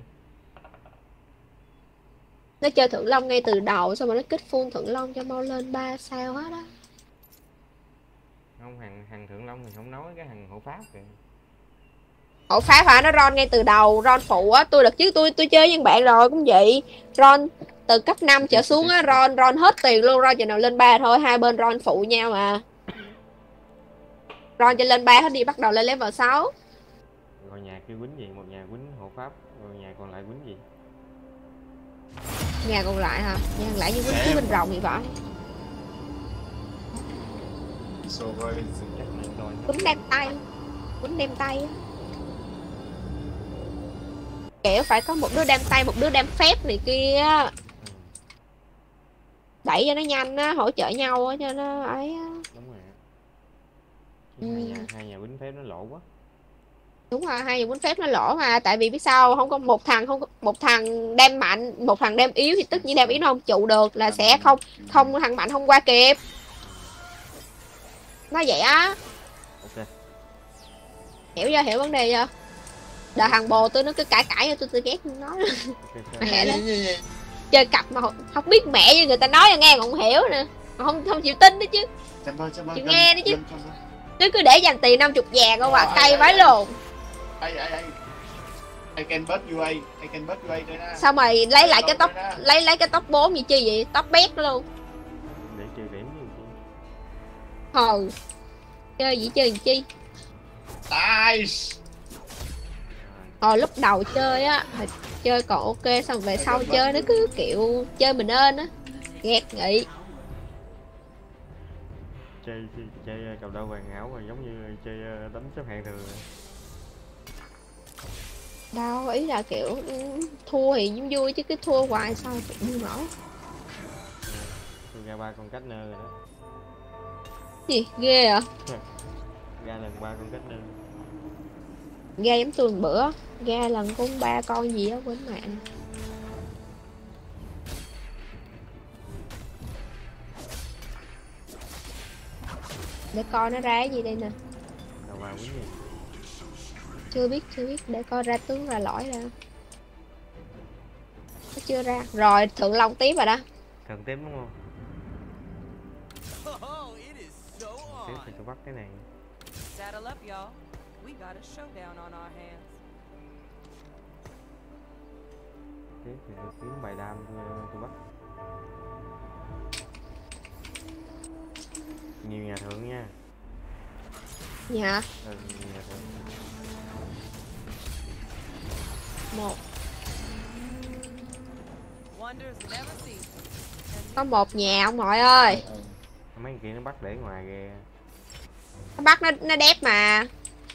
Nó chơi Thượng Long ngay từ đầu, xong rồi nó kích full Thượng Long cho mau lên 3 sao hết á. Không, thằng Thượng Long thì không nói, cái thằng hộ pháp kìa. Hộ pháp hả? Nó ron ngay từ đầu, ron phụ á. Tôi đợt trước tôi chơi với bạn rồi cũng vậy. Ron từ cấp 5 trở xuống á, ron hết tiền luôn, ron chừng nào lên 3 thôi, hai bên ron phụ nhau mà. Ron cho lên 3 hết đi, bắt đầu lên level 6. Rồi nhà kia quýnh gì? Một nhà quýnh hộ pháp, rồi nhà còn lại quýnh gì? Nhà còn lại hả? Nhà còn lại như quýnh phía bên rồng thì phải. Quýnh đem tay. Quýnh đem tay á. Kiểu phải có một đứa đem tay, một đứa đem phép này kia. Đẩy cho nó nhanh á, hỗ trợ nhau á cho nó ấy á. Đúng rồi. Hai nhà quýnh phép nó lộ quá. Đúng rồi, hai nhà quýnh phép nó lỗ mà, tại vì biết sao không có một thằng đem mạnh, một thằng đem yếu thì tất nhiên đem yếu nó không trụ được, là sẽ không thằng mạnh không qua kịp. Nó vậy á. Ok. Hiểu vấn đề chưa? Đợi thằng bồ tôi nó cứ cãi cho tôi ghét nó. Mẹ đó. Chơi cặp mà không biết mẹ như người ta nói nghe còn không hiểu nè. Không chịu tin đó chứ. Chịu nghe đó chứ. Cứ để dành tiền 50 vàng không à, cay vãi luôn. I can bet UA đây nè. Sao mày lấy lại cái tóc lấy cái tóc 4 gì chi vậy? Tóc bét luôn. Để trừ điểm gì chi? Chơi gì chơi chi? Nice. Lúc đầu chơi á, chơi còn ok, xong về sau chơi nó cứ kiểu chơi mình ơn á. Ghét nghỉ. Chơi cầu đau vàng ảo mà giống như chơi đánh xếp hạng thường. Đâu, ý là kiểu thua thì cũng vui chứ cứ thua hoài sao chịu như nổi. Tôi ra 3 con cách nơ rồi đó. Gì ghê à? Ra lần 3 con cách nơ. Ra giống tôi một bữa, ra lần cũng 3 con gì đó quên mạng. Để coi nó ra cái gì đây nè. Đầu vào quýnh gì? Chưa biết để coi ra tướng ra lõi ra. Nó chưa ra. Rồi Thượng Long tiếp rồi đó. Cần tiếp đúng không? Tiếp thì tôi bắt cái này. Tiếp thì tôi kiếm bài đam tôi bắt. Nhiều nhà thượng nha. Dạ. Nhiều nhà thượng. 1. Có 1 nhà ông nội ơi. Mấy kia nó bắt để ngoài kìa. Nó bắt nó đép mà.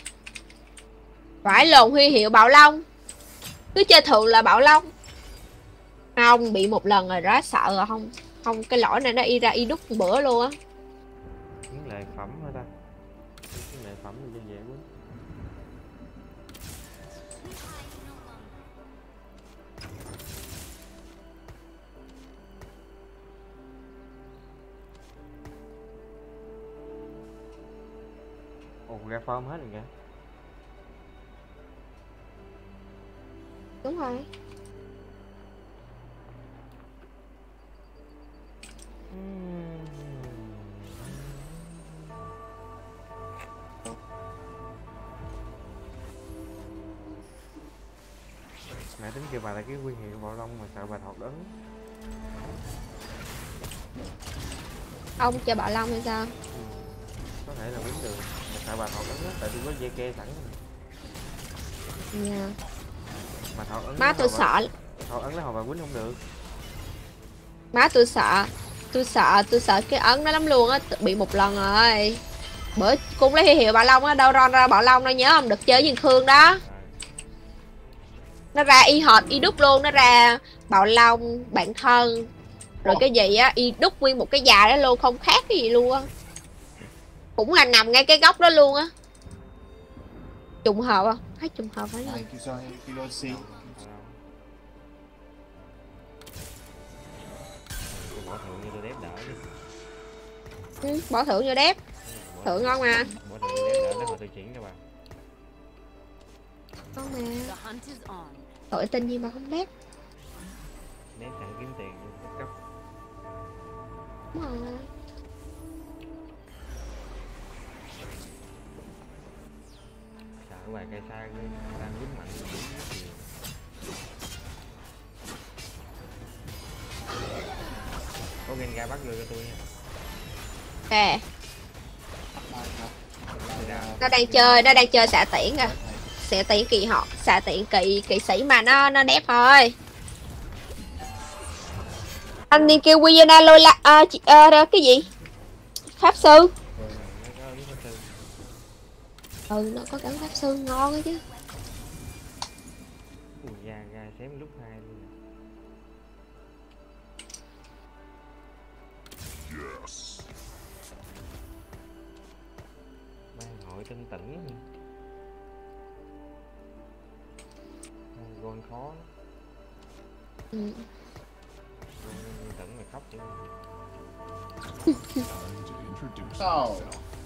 Phải lồn huy hiệu Bạo Long. Cứ chơi thường là Bạo Long. Không, bị một lần rồi đó sợ rồi không. Không, cái lỗi này nó y ra y đúc một bữa luôn á. Kiếm lệ phẩm hả ta? Kiếm lệ phẩm thì dễ quá. Ồ, ra form hết rồi kìa. Đúng rồi. Mẹ tính kêu bà là cái quy hiệu Bạo Long mà sợ bà thọt ấn. Ông chơi Bạo Long hay sao? Có thể là quýnh được, mà sợ bà thọt ấn á, tại tôi có dây kê sẵn rồi. Dạ. Mà thọt ấn. Má tôi sợ. Thọt ấn là hồi bà quýnh không được. Má tôi sợ. Tôi sợ cái ấn đó lắm luôn á, bị một lần rồi. Bữa cũng lấy huy hiệu Bạo Long á, đâu ra Bạo Long đâu nhớ không, được chơi với Khương đó. Nó ra y hệt y đúc luôn, nó ra Bạo Long, bạn thân. Rồi cái gì á, y đúc nguyên một cái dài đó luôn, không khác cái gì luôn á. Cũng là nằm ngay cái góc đó luôn á. Trùng hợp không? Thấy trùng hợp phải không? Bỏ thượng như tôi đép đỡ đi. Bỏ thượng vô đép. Thượng ngon mà. Bỏ thượng như đép đỡ để hồi tôi chuyển cho bà. Ngon mà. Tội tin gì mà không đép. Đép sẵn kiếm tiền cấp. Đúng rồi. Sợ bài cây xa đang quýnh mạnh quýnh rất nhiều. Có Gengar bắt vô cho tôi nha. Kè. Nó đang chơi xạ tiễn kìa. Xạ tiễn kỳ họ, xạ tiễn kỵ sĩ mà nó đép thôi. Anh đi kêu Quyena lôi la cái gì? Pháp sư. Ừ, nó có cắn pháp sư ngon ấy chứ. Ui, ra xém lúc 2 luôn. Ban hội tinh tỉnh. Gôn khó lắm. Ừ. Tỉnh mày khóc chứ. Oh.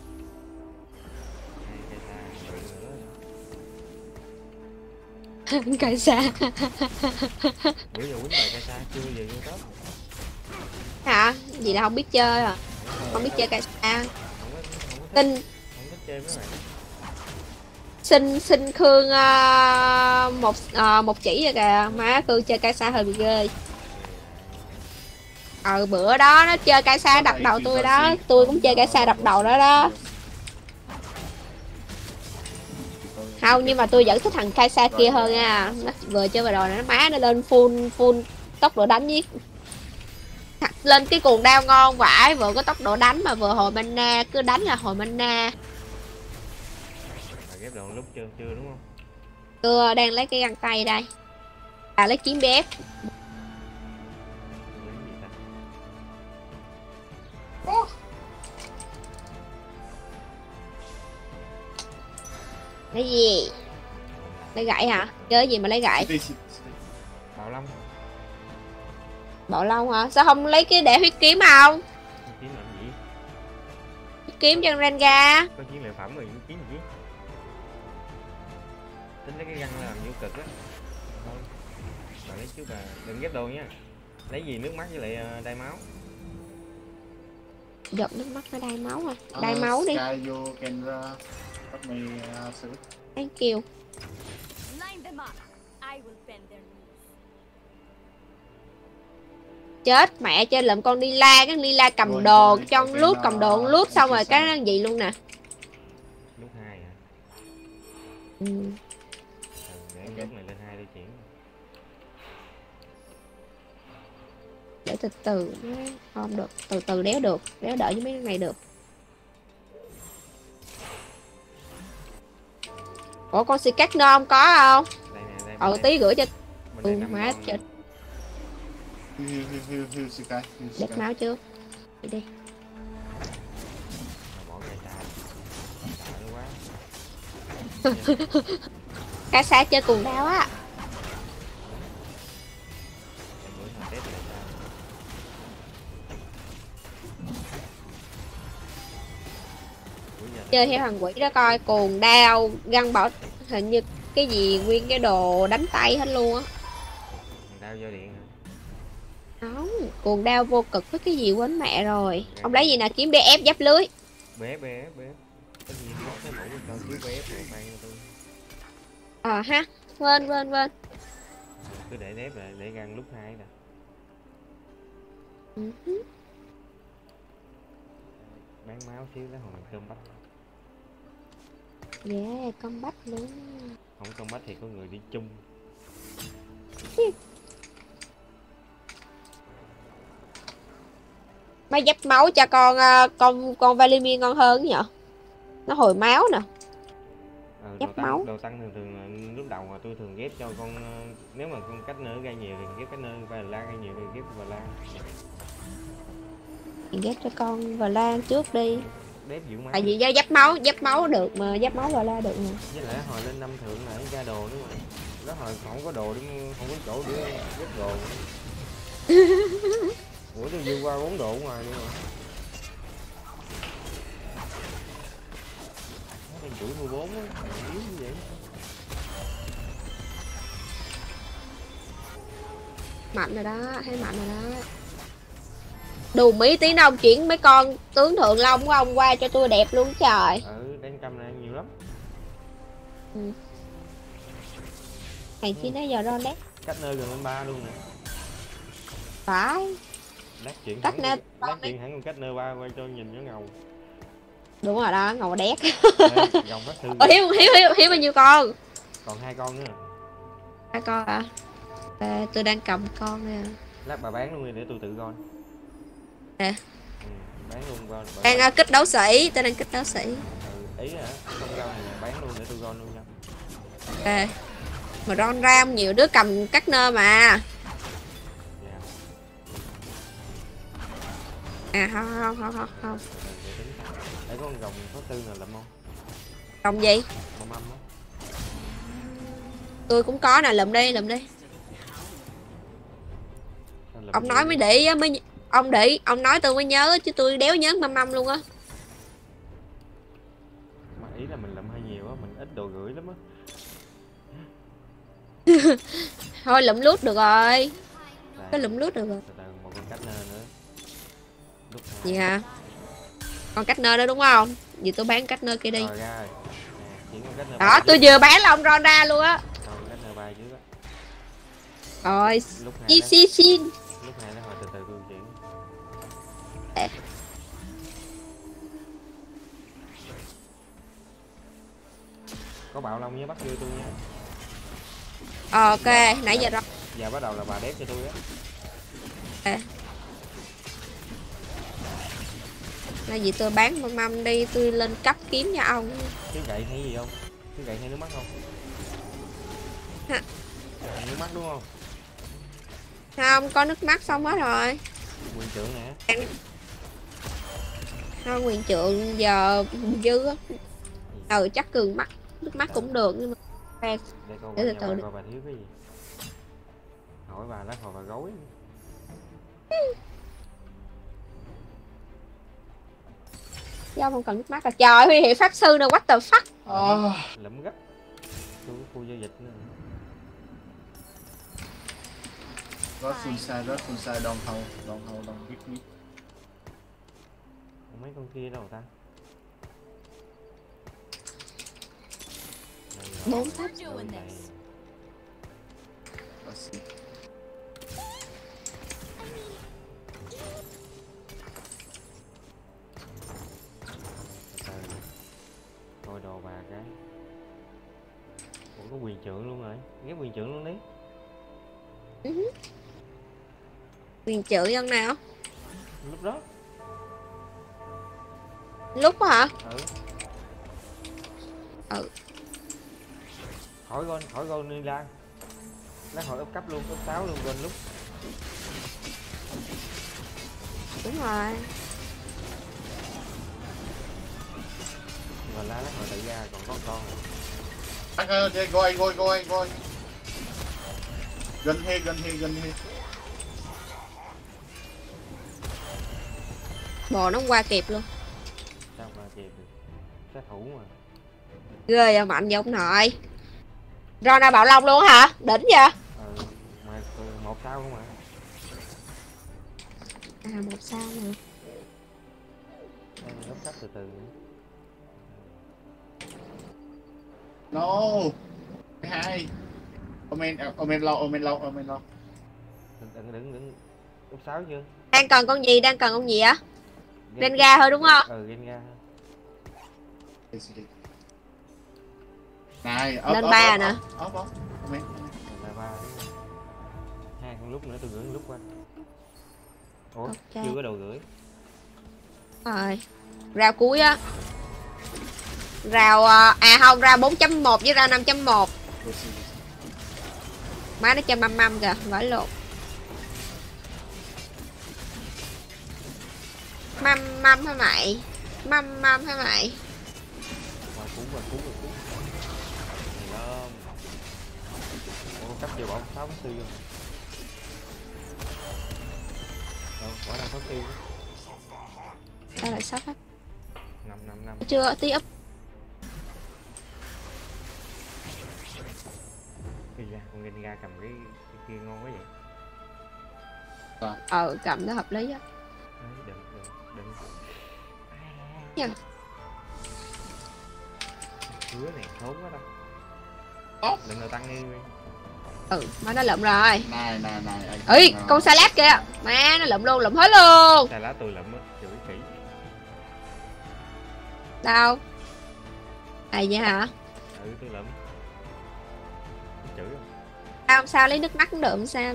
Cái xa. Bữa giờ quýnh bài cây xa chưa giờ vô top. Hả? Gì là không biết chơi à? Không biết chơi cái xa. Không thích chơi với bạn. Xin Khương một chỉ rồi kìa. Má Khương chơi cái xa hơi bị ghê. Bữa đó nó chơi cái xa đập đầu tôi đó. Tôi cũng chơi cái xa đập đầu đó đó. Không, nhưng mà tôi vẫn thích thằng Kaisa kia hơn nha. Nó vừa chơi vừa rồi nó má nó lên full tốc độ đánh giết. Lên cái cuồng đao ngon vãi, vừa có tốc độ đánh mà vừa hồi mana, cứ đánh là hồi mana. Ghép đoạn lúc chưa đúng không? Tôi đang lấy cái găng tay đây. Lấy kiếm bếp. Lấy gì? Lấy gậy hả? Chơi gì mà lấy gậy? Bảo Long. Bảo Long hả? Sao không lấy cái để huyết kiếm không? Kiếm làm gì? Huyết kiếm cho Renga. Có chiến lợi phẩm rồi kiếm gì? Tính lấy cái găng làm vô cực á. Thôi. Bà lấy trước bà đừng ghép đồ nha. Lấy gì nước mắt với lại đai máu. Giọt nước mắt với đai máu à? Đai máu đi. Thank you. Chết mẹ, chơi lượm con Lila, cái Lila cầm đồ trong lút, cầm đồ lút xong rồi cái gì luôn nè. Lúc 2 hả? Ừ. Để lúc này lên 2 đi chuyển. Để từ từ, không được, từ từ đéo được, đéo đợi với mấy cái này được. Ủa con xì cắt nôm có không? Đây Tí gửi cho. Má chết. Đét máu chưa? Đi đi. Bỏ cái quá. Cá xa chơi cùng đau á. Chơi theo thằng quỷ đó coi, cuồng đao, găng bảo hình như cái gì nguyên cái đồ đánh tay hết luôn á. Đao do điện hả? Không, cuồng đao vô cực với cái gì quên mẹ rồi. Ông lấy gì nào kiếm BF giáp lưới. BF. Cái gì nó cái mũ cho kiếm BF rồi mang cho tôi. Ha, quên. Cứ để đép lại để găng lúc 2 nè. Bán máu xíu đó hồi cơm bách. Yeah, combat luôn. Không công bách thì có người đi chung. Mấy giáp máu cho con Valimir ngon hơn nhở? Nó hồi máu nè. Giáp máu. Đồ tăng thường lúc đầu mà tôi thường ghép cho con, nếu mà con cách nơ gây nhiều thì ghép cách nơ và lan gây nhiều thì ghép và lan. Ghép cho con và lan trước đi. Đép dữ máu. Tại vì giáp máu được mà, giáp máu và la được mà. Với lại hồi lên 5 thượng lại ra đồ nữa mà. Đó hồi không có đồ để không có chỗ để ghép đồ. Ủa tôi dư qua 4 độ ngoài luôn rồi. Nó đang chuỗi 14 á, yếu như vậy. Mạnh rồi đó, thấy mạnh rồi đó. Đù mỹ tí đâu chuyển mấy con tướng thượng long của ông qua cho tôi đẹp luôn trời. Đang cầm này nhiều lắm. Hàng chi nãy giờ ron đấy. Cách nơi gần bên 3 luôn nè. Phải. Lát chuyển hẳn con cách nơi 3 qua cho nhìn nó ngầu. Đúng rồi đó, ngầu đét. Gồng phát thư. Hiếu bao nhiêu con? Còn 2 con nữa. 2 con à? Tôi đang cầm con nè. Lát bà bán luôn đi để tôi tự coi. Bán luôn coi. Đang kích đấu sĩ, tôi đang kích đấu sĩ. Ý hả? Không ra này bán luôn để tôi coi luôn nha. Mà ron ra nhiều đứa cầm cắt nơ mà. Không. Để có con rồng có tư nào lụm không? Rồng gì? Rồng âm á. Tôi cũng có nè, lụm đi. Ông nói mới để ông nói tôi mới nhớ chứ tôi đéo nhớ mâm luôn á. Mà ý là mình lụm hơi nhiều á, mình ít đồ gửi lắm á. Thôi lụm lút được rồi. Cái lụm lút được rồi. Một con cách nơ nữa. Gì hả? Con cách nơ đó đúng không? Vì tôi bán cách nơ kia đi. Đó, tôi vừa bán là ông ron ra luôn á. Rồi, xin. Lúc này nó hồi từ từ tôi chuyển. Có bạo long với bắt vô tôi nha. Ok, nãy giờ rồi. Giờ bắt đầu là bà đép cho tôi á. Là vì tôi bán mâm đi, tôi lên cấp kiếm cho ông. Cái gậy hay gì không? Cái gậy hay nước mắt không? Nước mắt đúng không? Không, có nước mắt xong hết rồi. Quyền trưởng nè. Không, quyền trượng giờ dư á. Chắc cường mắt. Nước mắt cũng được nhưng mà để từ từ đi. Bà thiếu cái gì? Hỏi bà lát hồi bà gối. Do không cần nước mắt à. Trời, huy hiệu pháp sư nè, what the fuck. Lụm gấp. Tôi có khu giao dịch nữa. Rót full size, đòn hầu, đòn biết. Mấy con kia đâu ta? 4 pháp. Coi đồ bà cái. Ủa có quyền trưởng luôn rồi. Ghép quyền trưởng luôn đi. Quyền trượng nhân nào? Lúc đó. Lúc đó hả? Khỏi gôn đi ra. Lát hồi úp cấp luôn, úp 6 luôn gôn lúc. Đúng rồi. Và lát hồi tự ra còn có con. Go. Gần he. Bò nó qua kịp luôn. Sao qua kịp được? Sát thủ mà. Ghê à, mạnh vậy ông nội. Rona Bảo Long luôn hả? Đỉnh vậy? Mà 1 sao không ạ? 1 sao mà. Gấp cấp từ từ. No. 2. Omen lâu. Đừng. Úp 6 chưa? Đang cần con gì á? Rengar thôi đúng không? Rengar. Này, lên 3 nè. Omen. Là 3. 2 con lúc nữa tôi gửi lúc qua. Ủa, okay. Chưa có đồ gửi. Rồi. Rào cuối á. Rào không, rào 4.1 với rào 5.1. Má nó cho măm kìa, gỏi lột. Măm hả mày? Măm hả mày? Qua cú. Ủa, cấp chưa bỏ 6 pháp sư vô. Quả nào pháp sư. Sao lại sắp hết? 5. Chưa, tí ấp. Con Gengar cầm cái kia ngon quá vậy. Cầm nó hợp lý á. Đừng. Nha. Hứa này thốn quá đâu. Đừng nào tăng đi. Má nó lụm rồi. Này. Ê, con salad kìa. Má nó lụm hết luôn. Salad tôi lụm á, chửi kỹ. Đâu? Vậy hả? Tôi lụm. Chửi không? Sao lấy nước mắt cũng được, sao?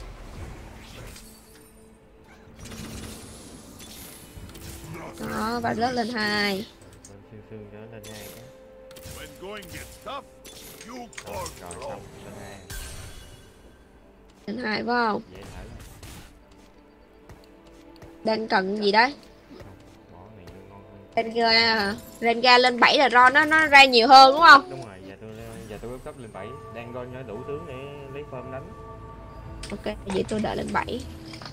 Đó, và rớt lên 2. Sương cho lên 2 cái. Rồi xong, lên 2. Lên 2 phải không? Dễ thở. Đang cần gì đấy? Bỏ này ngon hơn. Rengar lên 7 là Ron nó ra nhiều hơn đúng không? Đúng rồi, giờ tôi cấp lên 7, đang coi nó đủ tướng để lấy form đánh. Ok, vậy tôi đợi lên 7.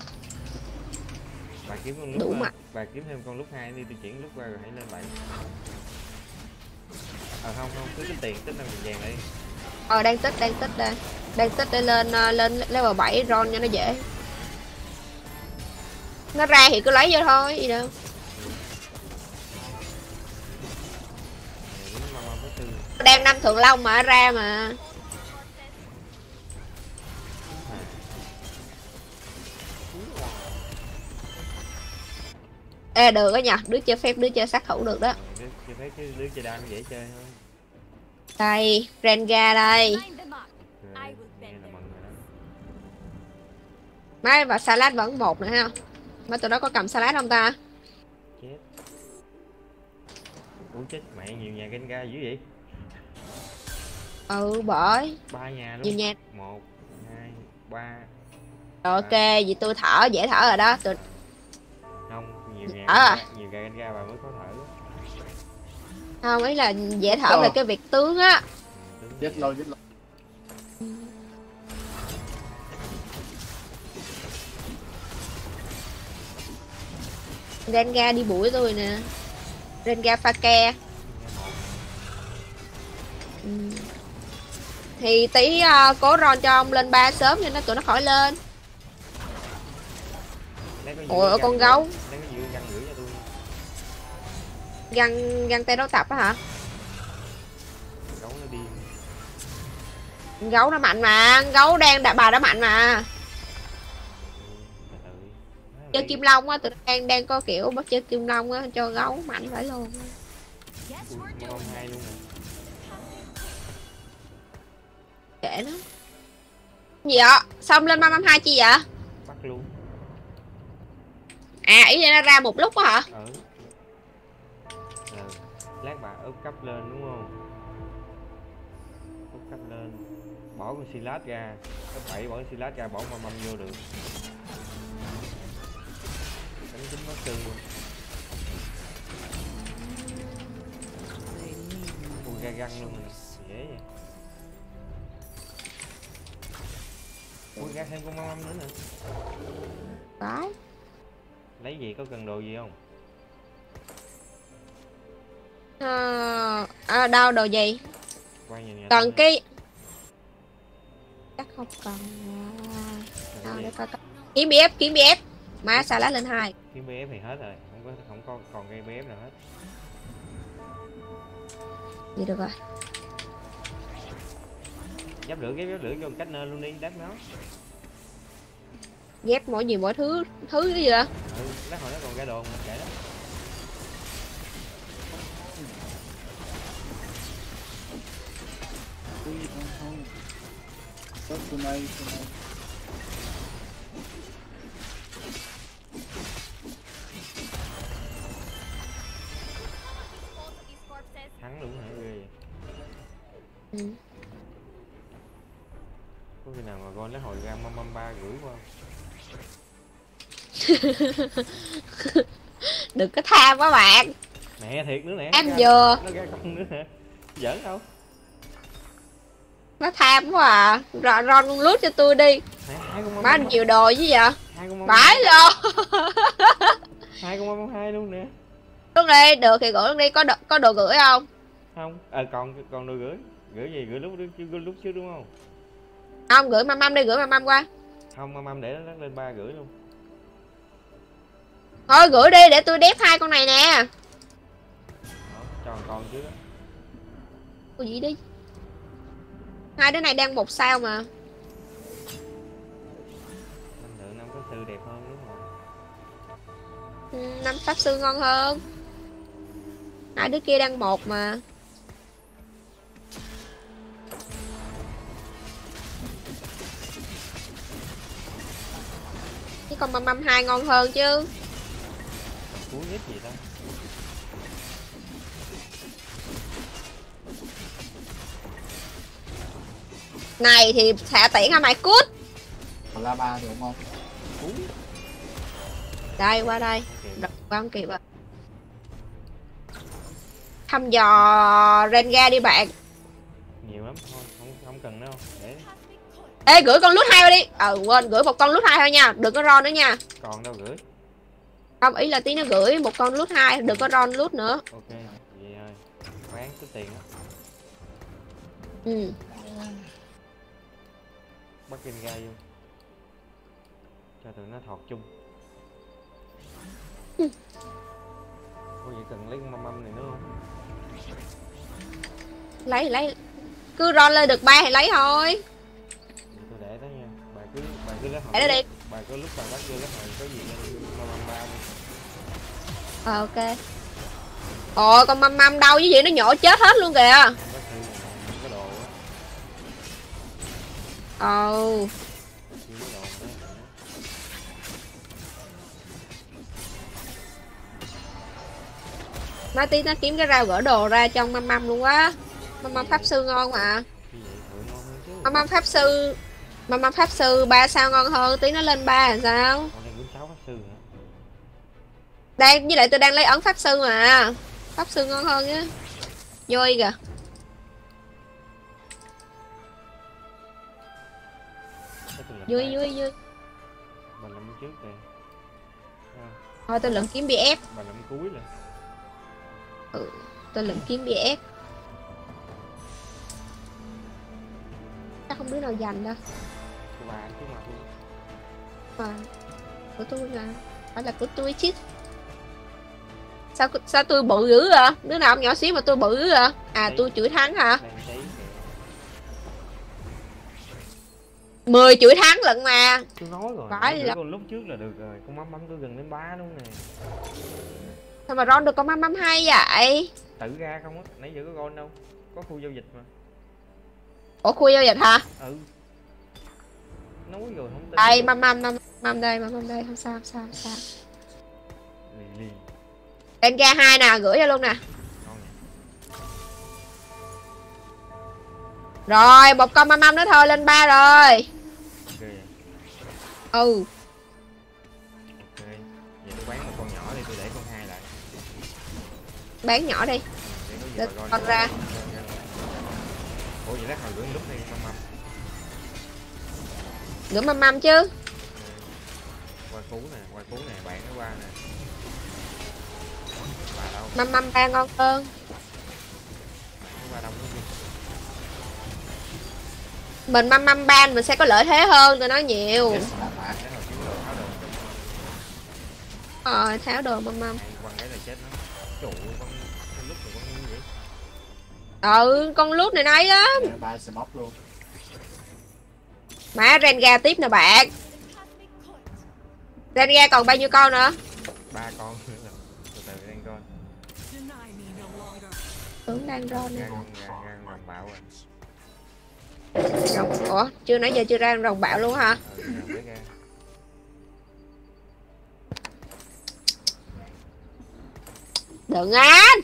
Bà kiếm con lúc bà kiếm thêm con lúc 2 đi, tôi chuyển lúc qua rồi hãy lên 7. Không, cứ tính tiền, tích 5 vàng đi. Đang tích đây. Đang tích để lên level 7 Ron cho nó dễ. Nó ra thì cứ lấy vô thôi, gì đâu. Đang 5 thượng long mà ra mà. Ê được á nha, đứa chơi sát thủ được đó. Đứa chơi đam dễ chơi hơn. Đây, Rengar đây. Má và salad vẫn 1 nữa ha. Má tụi đó có cầm salad không ta? Chết. Ủa chết mẹ, nhiều nhà Gengar dữ vậy. Ừ bởi. 3 nhà luôn. Nhiều nhà. 1 2 3. Rồi, ok, vậy tôi thở dễ thở rồi đó. Tôi Không, nhiều nhà nhiều gà ra bà mới có thở. Không, ý là dễ thở về cái việc tướng á. Chết lâu. Renga đi bụi tôi nè. Renga pha ke. Thì tí cố ron cho ông lên 3 sớm cho tụi nó khỏi lên. Ôi con gấu. Găng tay đấu tập á hả? Gấu nó điên. Gấu nó mạnh mà, gấu bà đã mạnh mà. Chơi kim long á, tụi đang có kiểu bắt chơi kim long á cho gấu mạnh phải luôn. Mông 2 luôn nè. Kệ nó. Gì vậy? Xong lên 352 chi vậy? Bắt luôn. À ý là nó ra một lúc á hả? Lát bà úp cấp lên đúng không? Úp cấp lên. Bỏ con Silas ra. Cấp 7 bỏ con Silas ra, bỏ mâm vô được. Đánh chính mất xương luôn. Ui ra găng luôn nè. Dễ vậy. Ui ra thêm con mâm nữa nè. Đấy. Lấy gì, có cần đồ gì không? Đâu đồ gì? Còn cái chắc không còn. Để coi. Kiếm BF má sao lá lên 2. Kiếm BF thì hết rồi, không có còn cây BF nào hết. Vậy được rồi. Giáp lửa vô cách nên luôn đi, đáp nó. Ghép mỗi thứ cái gì vậy? Lát hồi nó còn ra đồ mà kệ đó. Không. Tụi này. Thắng luôn hả, ghê vậy. Có khi nào mà con lấy hồi ra mâm 3 gửi qua. Đừng có tham quá bạn. Mẹ thiệt nữa nè. Em vừa. Nó ra con nữa hả? Giỡn đâu. Nó tham quá à. Ron luôn lút cho tôi đi. Má nhiều đồ chứ vậy? Bãi rồi. 2 con mâm 2 luôn nè. Lúc đi, được thì gửi luôn đi, có đồ gửi không? Không, còn đồ gửi. Gửi gì? Gửi lúc trước đúng không? Không, gửi mâm đi, gửi mâm qua. Không, mâm để nó lên 3 gửi luôn. Thôi gửi đi để tôi đép 2 con này nè. Cho con chứ đó. Cô gì đi. 2 đứa này đang 1 sao mà. 5 có sư đẹp hơn đúng không? 5 pháp sư ngon hơn. 2 đứa kia đang 1 mà. Cái con mâm 2 ngon hơn chứ. Cuối ít gì đó. Này thì xạ tiễn hả mày cút. Còn la 3 được không? Đây qua đây. Đọc qua không kịp à. Thăm dò Renga đi bạn. Nhiều lắm thôi, không cần đâu. Để. Ê gửi con lút 2 qua đi. Quên gửi một con lút 2 thôi nha, đừng có ron nữa nha. Còn đâu gửi. Không, ý là tí nó gửi một con lút 2, đừng có ron lút nữa. Ok, vậy ơi. Bán cái tiền đó. Bắt kinh ra vô. Cho tụi nó thọt chung. Ủa vậy cần lấy con mâm này nữa không? Lấy. Cứ ron lên được 3 thì lấy thôi. Tôi để đó nha. Bà cứ lấy hỏi. Để đó đi. Bà cứ lúc bà bắt vô lấy hỏi có gì lên mâm 3 đi. Ok. Ồ con mâm đâu với gì nó nhổ chết hết luôn kìa. Có đồ á. Má tí nó kiếm cái rau gỡ đồ ra trong mâm luôn quá. Mâm pháp sư ngon mà. Cái gì? Mâm pháp sư 3 sao ngon hơn, tí nó lên 3 là sao? Con đang 6 pháp sư hả? Đang với lại tôi đang lấy ấn pháp sư mà. Pháp sư ngon hơn á. Vui kìa. Vui. Bà làm trước kìa. Thôi tôi lượm kiếm BF. Bà làm cuối rồi. Tôi lượm kiếm BF. Chắc không đứa nào giành đâu. Của bà chứ mà tôi. Mà của tôi là phải là của tôi chứ. Sao tôi bự dữ à? Đứa nào nhỏ xíu mà tôi bự dữ à? À tôi chửi thắng hả? 10 chửi thắng lận mà. Tôi nói rồi. Phải là con lúc trước là được rồi. Con mắm tôi gần đến 3 luôn nè. Sao mà Ron được con mắm hay vậy? Tự ra không á, nãy giờ có Ron đâu. Có khu giao dịch mà. Ủa khu giao dịch hả? Ừ. Nói rồi không tin. Đây mâm đây, không sao. Lì. Lên ra 2 nè, gửi cho luôn nè. Rồi, một con mâm nữa thôi, lên 3 rồi. Okay. Ừ. Ok. Vậy tôi bán một con nhỏ đi, tôi để con 2 lại. Bán nhỏ đi. Để con ra. Ủa vậy lát hồi gửi lúc đi mâm. Gửi mâm chứ. Qua cú nè, bạn nó qua nè. Mâm ba ngon hơn. Qua đông luôn. Mình mâm ban mình sẽ có lợi thế hơn, tôi nói nhiều. Tháo đồ mâm. Quăng cái là chết nó. Trời ơi, con lúc rồi con như vậy. Con lút này nấy lắm. Ba sẽ móc luôn. Má Renga tiếp nè bạn. Renga còn bao nhiêu con nữa? 3 con nữa là từ đang con. Tưởng đang ron nè. Rồng bạo rồi. Ủa chưa nãy giờ chưa ra rồng bạo luôn hả? Đừng anh.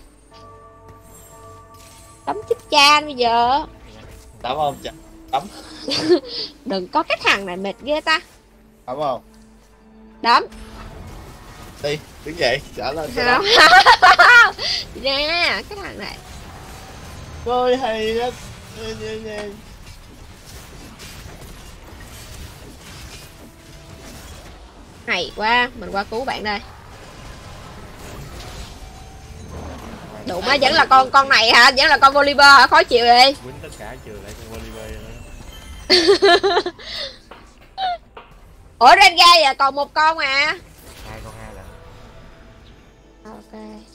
Đấm chết cha anh bây giờ. Đấm không? Đấm. Đừng có cái thằng này mệt ghê ta. Đấm không? Đấm. Đi, đứng dậy, trở lên. Nè, cái thằng này. Ôi hay lắm. Hay quá, mình qua cứu bạn đây. Đủ má vẫn là con này hả? Vẫn là con Bolivar hả? Khó chịu đi. Quýnh tất cả trừ lại con Bolivar nữa. Ủa Renga vậy còn một con mà. 2 con 2 lần. Ok.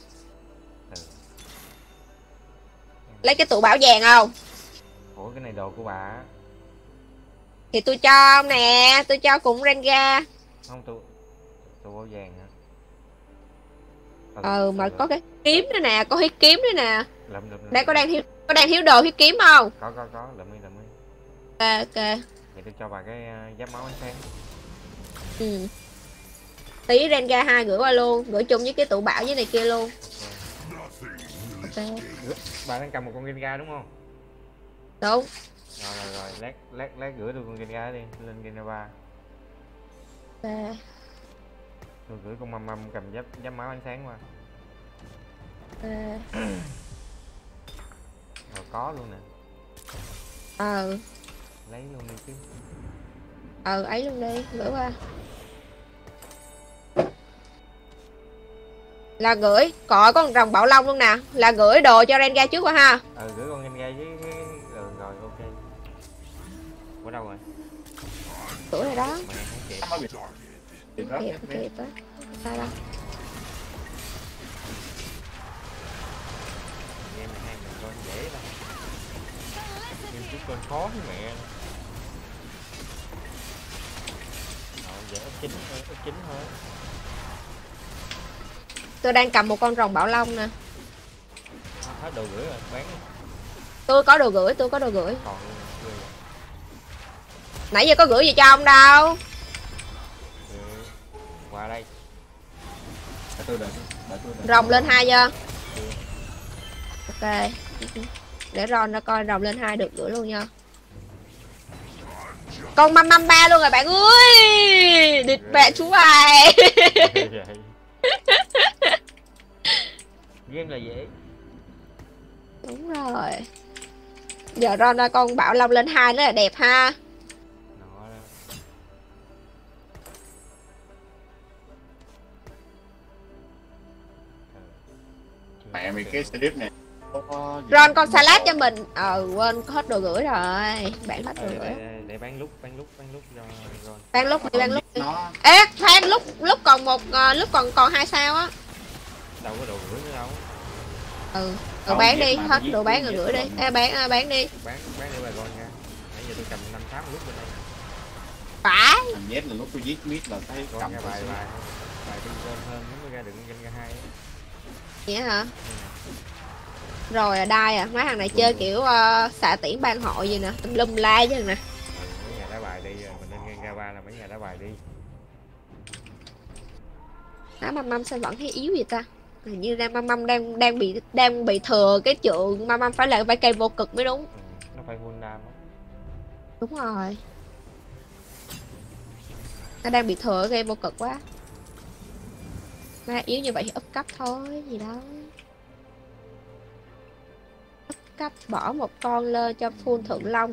Lấy cái tụ bảo vàng không? Ủa cái này đồ của bà. Thì tôi cho ông nè, tôi cho cùng Renga. Không tụ bảo vàng hả? Mà có cái kiếm nữa nè, có huyết kiếm nữa nè. Lụm. Đây có đang thiếu đồ huyết kiếm không? Có, lụm đi. Ok. Vậy tôi cho bà cái giáp máu ánh sáng. Ừ. Tí Renga 2 gửi qua luôn, gửi chung với cái tụ bảo với này kia luôn. Ok. Bà đang cầm một con Renga đúng không? Đúng. Rồi, lát gửi được con Renga đi, lên Renga 3. Ok. Tôi gửi con mâm cầm giáp máu ánh sáng qua. Rồi có luôn nè. Lấy luôn đi chứ. Ấy luôn đi, gửi qua. Là gửi, có con rồng bảo long luôn nè. Là gửi đồ cho Renga trước qua ha. Gửi con Renga với rồi ok. Ở đâu rồi? Gửi rồi đó. Kịp á. Sao đâu? Game này mình con dễ lắm. Game chỉ con khó với mẹ. Dễ F9 thôi. Tôi đang cầm một con rồng bảo long nè. Hết đồ gửi rồi, bán đi. Tôi có đồ gửi. Còn nãy giờ có gửi gì cho ông đâu. Qua đây. Rồng lên 2 chưa? Ok. Để Ron ra coi rồng lên 2 được gửi luôn nha. Con măm 3 luôn rồi bạn ơi. Địt mẹ chú bài. Game là dễ. Đúng rồi. Giờ Ron ra con Bảo Long lên 2 nữa là đẹp ha. Mẹ mày cái clip này. Ron con salad cho mình. Quên hết đồ gửi rồi. Bạn hết đồ gửi. Để bán lúc rồi. Bán lúc đi. Ê, khoan lúc còn lúc còn 2 sao á. Đâu có đồ gửi nữa đâu. Đồ bán đi, hết đồ bán rồi gửi đi. Ê, bán đi. Bán đi bà con nha. Nãy giờ tôi cầm 5-6 lúc bên đây. Phải. Thằng nhét là lúc tôi giết mít là thấy cầm bài đi con hơn nó mới ra được game ra 2. Vậy hả? Rồi đai mấy thằng này chơi kiểu xạ tiễn ban hội gì nè, lum la chứ nè. Mấy nhà đá bài đi, mình nên game ra 3 là mấy nhà đá bài đi. Măm sao vẫn thấy yếu vậy ta? Hình như Măm đang bị thừa cái trượng, Măm phải cây vô cực mới đúng. Nó phải full nam. Đúng rồi. Nó đang bị thừa cây vô cực quá. Nó yếu như vậy thì up cấp thôi, gì đâu. Up cấp bỏ một con lên cho full thượng long.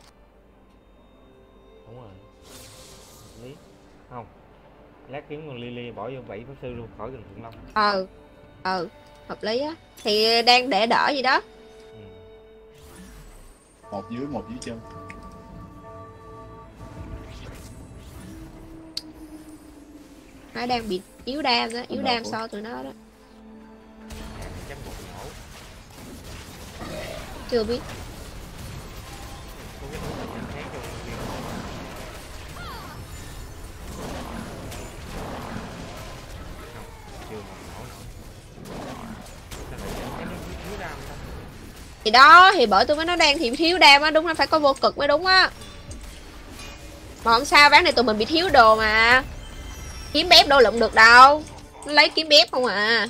Đúng rồi. Lý. Không. Lát kiếm con Lily bỏ vô 7 pháp sư luôn khỏi gần thượng long. Hợp lý á. Thì đang để đỡ gì đó. Một dưới chân. Nó đang bị yếu đam đó, yếu đam so tụi nó đó. Chưa biết. Thì đó, thì bởi tôi mới nói đang thì thiếu đam á, đúng là phải có vô cực mới đúng á. Mà không sao, ván này tụi mình bị thiếu đồ mà. Kiếm bếp đâu lụm được đâu. Nó lấy kiếm bếp không à.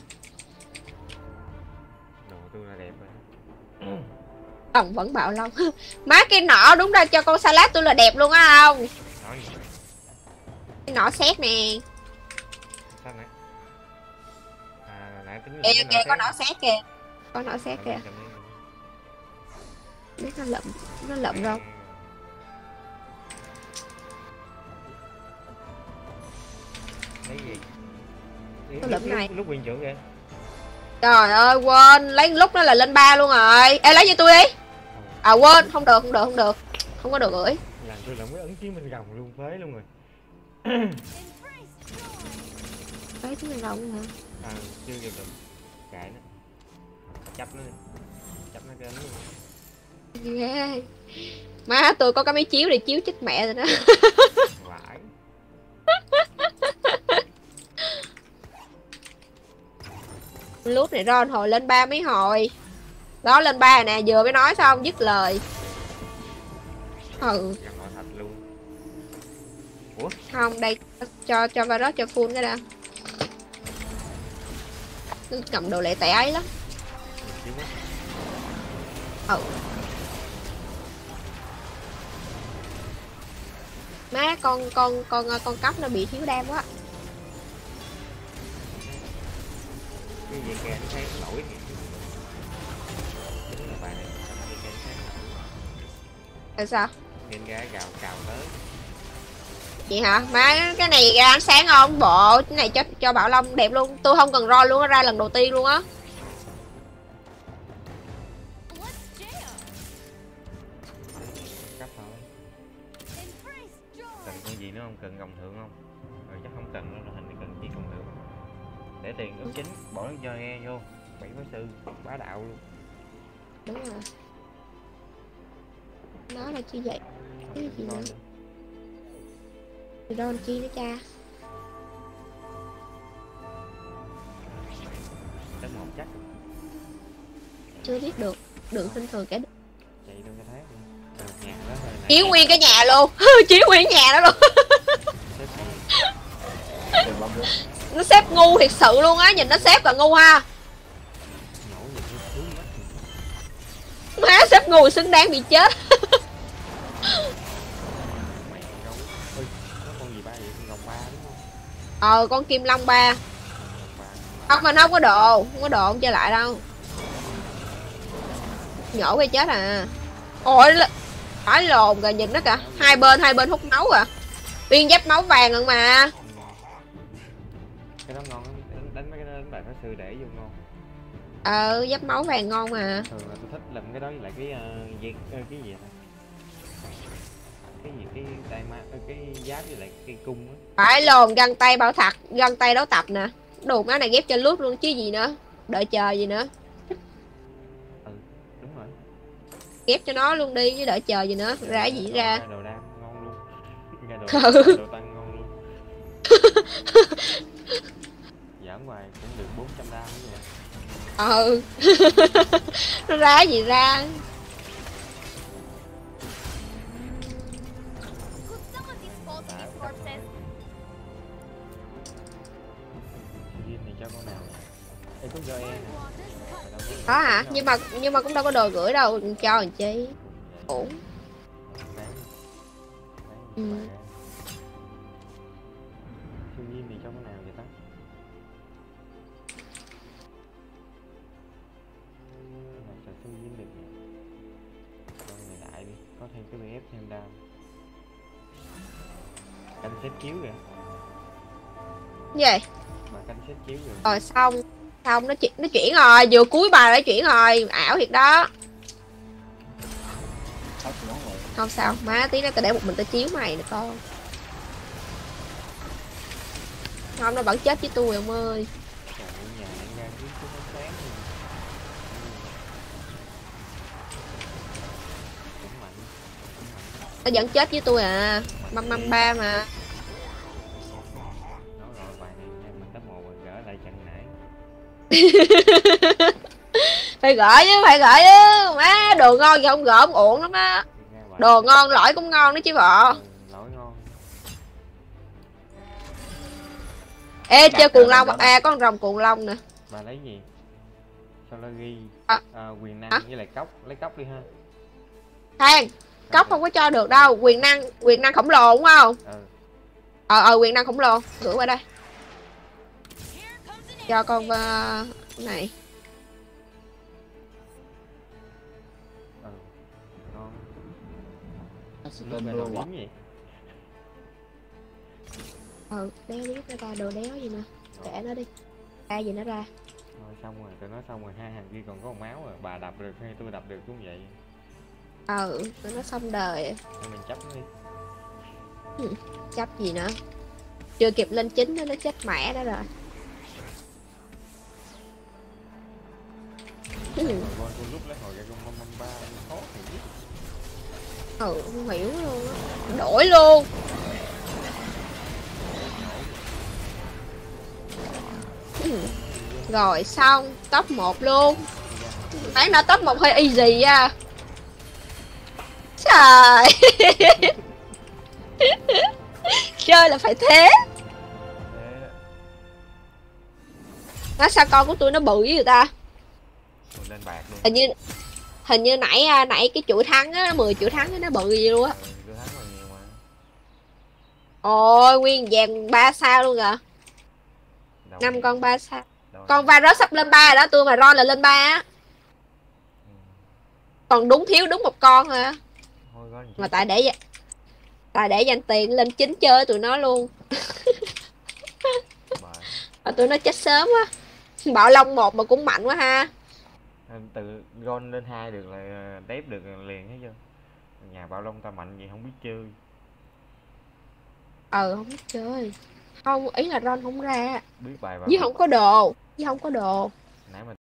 Đồ tôi là đẹp rồi. Ông vẫn Bảo Long. Má cái nọ đúng ra cho con salad tôi là đẹp luôn á không? Cái nọ xét nè. Sao nè? Nãy tính kìa con nọ xét kìa. Con nọ xét kìa. Biết nó lụm rồi. Lấy gì? Cái lụm này. Lúc quyền trưởng kìa. Trời ơi quên, lấy lúc đó là lên 3 luôn rồi. Ê lấy cho tôi đi. Quên, không được. Không có được gửi. Làm tôi làm cái ấn chiến bên gồng luôn, phế luôn rồi. Phế chiến bên gồng hả? Chưa kịp được. Kệ nó. Chấp nó cái ấn luôn. Ghê. Má tôi có cái máy chiếu để chiếu chết mẹ rồi đó. Vãi. Lúc này Ron hồi lên 3 mấy hồi. Đó lên 3 nè, vừa mới nói xong dứt lời. Không, đây cho vào đó cho full cái đã. Tôi cầm đồ lẹ tẻ ấy lắm. Má con cấp nó bị thiếu đam quá. Cái gì kìa nó thấy nó nổi kìa. Đúng là bài này Tại sao? Nên ra cào tới. Vậy hả? Má cái này ra ánh sáng không? Bộ cái này cho Bảo Long đẹp luôn. Tôi không cần roll luôn á, ra lần đầu tiên luôn á. Cấp thôi. Cần con gì nữa không? Cần gồng thượng không? Rồi chắc không cần đâu, là hình thì cần chi gồng thượng. Để tiền ước chính, bỏ nó cho nghe vô. 7 pháp sư, bá đạo luôn. Đúng rồi. Nó là chi vậy? Cái gì nữa? Thì đâu làm chi nữa cha? Đến một chắc. Chưa biết được. Đường sinh thường kẻ Chạy đâu cái thế. Nhà đó thôi. Chiếu nguyên cái nhà luôn. Chiếu nguyên nhà đó luôn. Nó xếp ngu thiệt sự luôn á, nhìn nó xếp là ngu ha. Má xếp ngu xứng đáng bị chết. ba đúng không? Con Kim Long 3. Không, mình không có đồ, không chơi lại đâu. Nhổ cái chết à. Ôi phải lồn rồi, nhìn nó kìa, hai bên hút máu à. Uyên giáp máu vàng rồi mà. Cái đó ngon, đánh mấy cái đánh bài pháp sư để vô ngon. Giáp máu vàng ngon mà. Thường là tôi thích làm cái đó với lại cái cái gì ta? Cái tay ma, cái giáp với lại cái cung á. Phải lồn găng tay bảo thật, găng tay đấu tập nè. Đồ má này ghép cho lút luôn chứ gì nữa. Đợi chờ gì nữa. Đúng rồi. Ghép cho nó luôn đi chứ đợi chờ gì nữa. Ra gì ra. Đồ đam ngon luôn. Ra đồ tăng ngon luôn. Giỡn hoài cũng được 400 đam như vậy. Nó ra gì ra. Có hả? Nhưng mà cũng đâu có đồ gửi đâu, cho làm chi. Ổn. Siêu nhiên thì cho con nào vậy ta? Sợ siêu nhiên được nè. Cho người đại đi, có thêm cái BF thêm đam. Canh xếp chiếu kìa. Gì? Mà canh xếp chiếu rồi. Rồi xong nó chuyển rồi, vừa cuối bài đã chuyển rồi, ảo thiệt đó. Không sao, má tí nữa tao để một mình tao chiếu mày nè con. Không, nó vẫn chết với tôi ông ơi. Nó vẫn chết với tôi à. 553 mà. Phải gỡ chứ, má đồ ngon gì không gỡ không ổn lắm á. Đồ ngon lõi cũng ngon đó chứ vợ. Lõi ngon. Ê chơi cuồng long à, có con rồng cuồng long nè. Bà lấy gì? Sao nó ghi quyền năng với lại cốc, lấy cốc đi ha. Khoan, cốc không có cho được đâu, quyền năng khổng lồ đúng không? Quyền năng khổng lồ, gửi qua đây. Cho con này. Đéo biết nó ra đồ đéo gì nè. Kệ nó đi. Ra gì nó ra. Rồi xong rồi, tụi nó xong rồi, hai hàng kia còn có một máu rồi, bà đập được hay tôi đập được cũng vậy. Tụi nó xong đời. Thôi mình chấp nó đi. Chấp gì nữa. Chưa kịp lên chính nó chết mẹ đó rồi. Lúc lấy hồi ra con 3 khó thì biết. Không hiểu luôn á. Đổi luôn. Rồi xong, top 1 luôn. Bán nó top 1 hơi easy à. Trời. Chơi là phải thế. Nó sao con của tôi nó bự với người ta. Lên bạc luôn. Hình như nãy cái chuỗi thắng á, 10 chuỗi thắng á, nó bự gì luôn á. Ôi nguyên vàng 3 sao luôn kìa. 5 con 3 sao. Con Varus sắp lên 3 rồi đó, tôi mà Ron là lên 3 á. Còn thiếu đúng một con thôi á. Mà tại để dành tiền lên 9 chơi tụi nó luôn. Tụi nó chết sớm quá. Bạo Long 1 mà cũng mạnh quá ha. Từ Ron lên 2 được là đép được liền hết chưa. Nhà Bạo Long ta mạnh vậy không biết chơi. Không biết chơi. Không, ý là Ron không ra. Biết bài với không có đồ. Nãy mà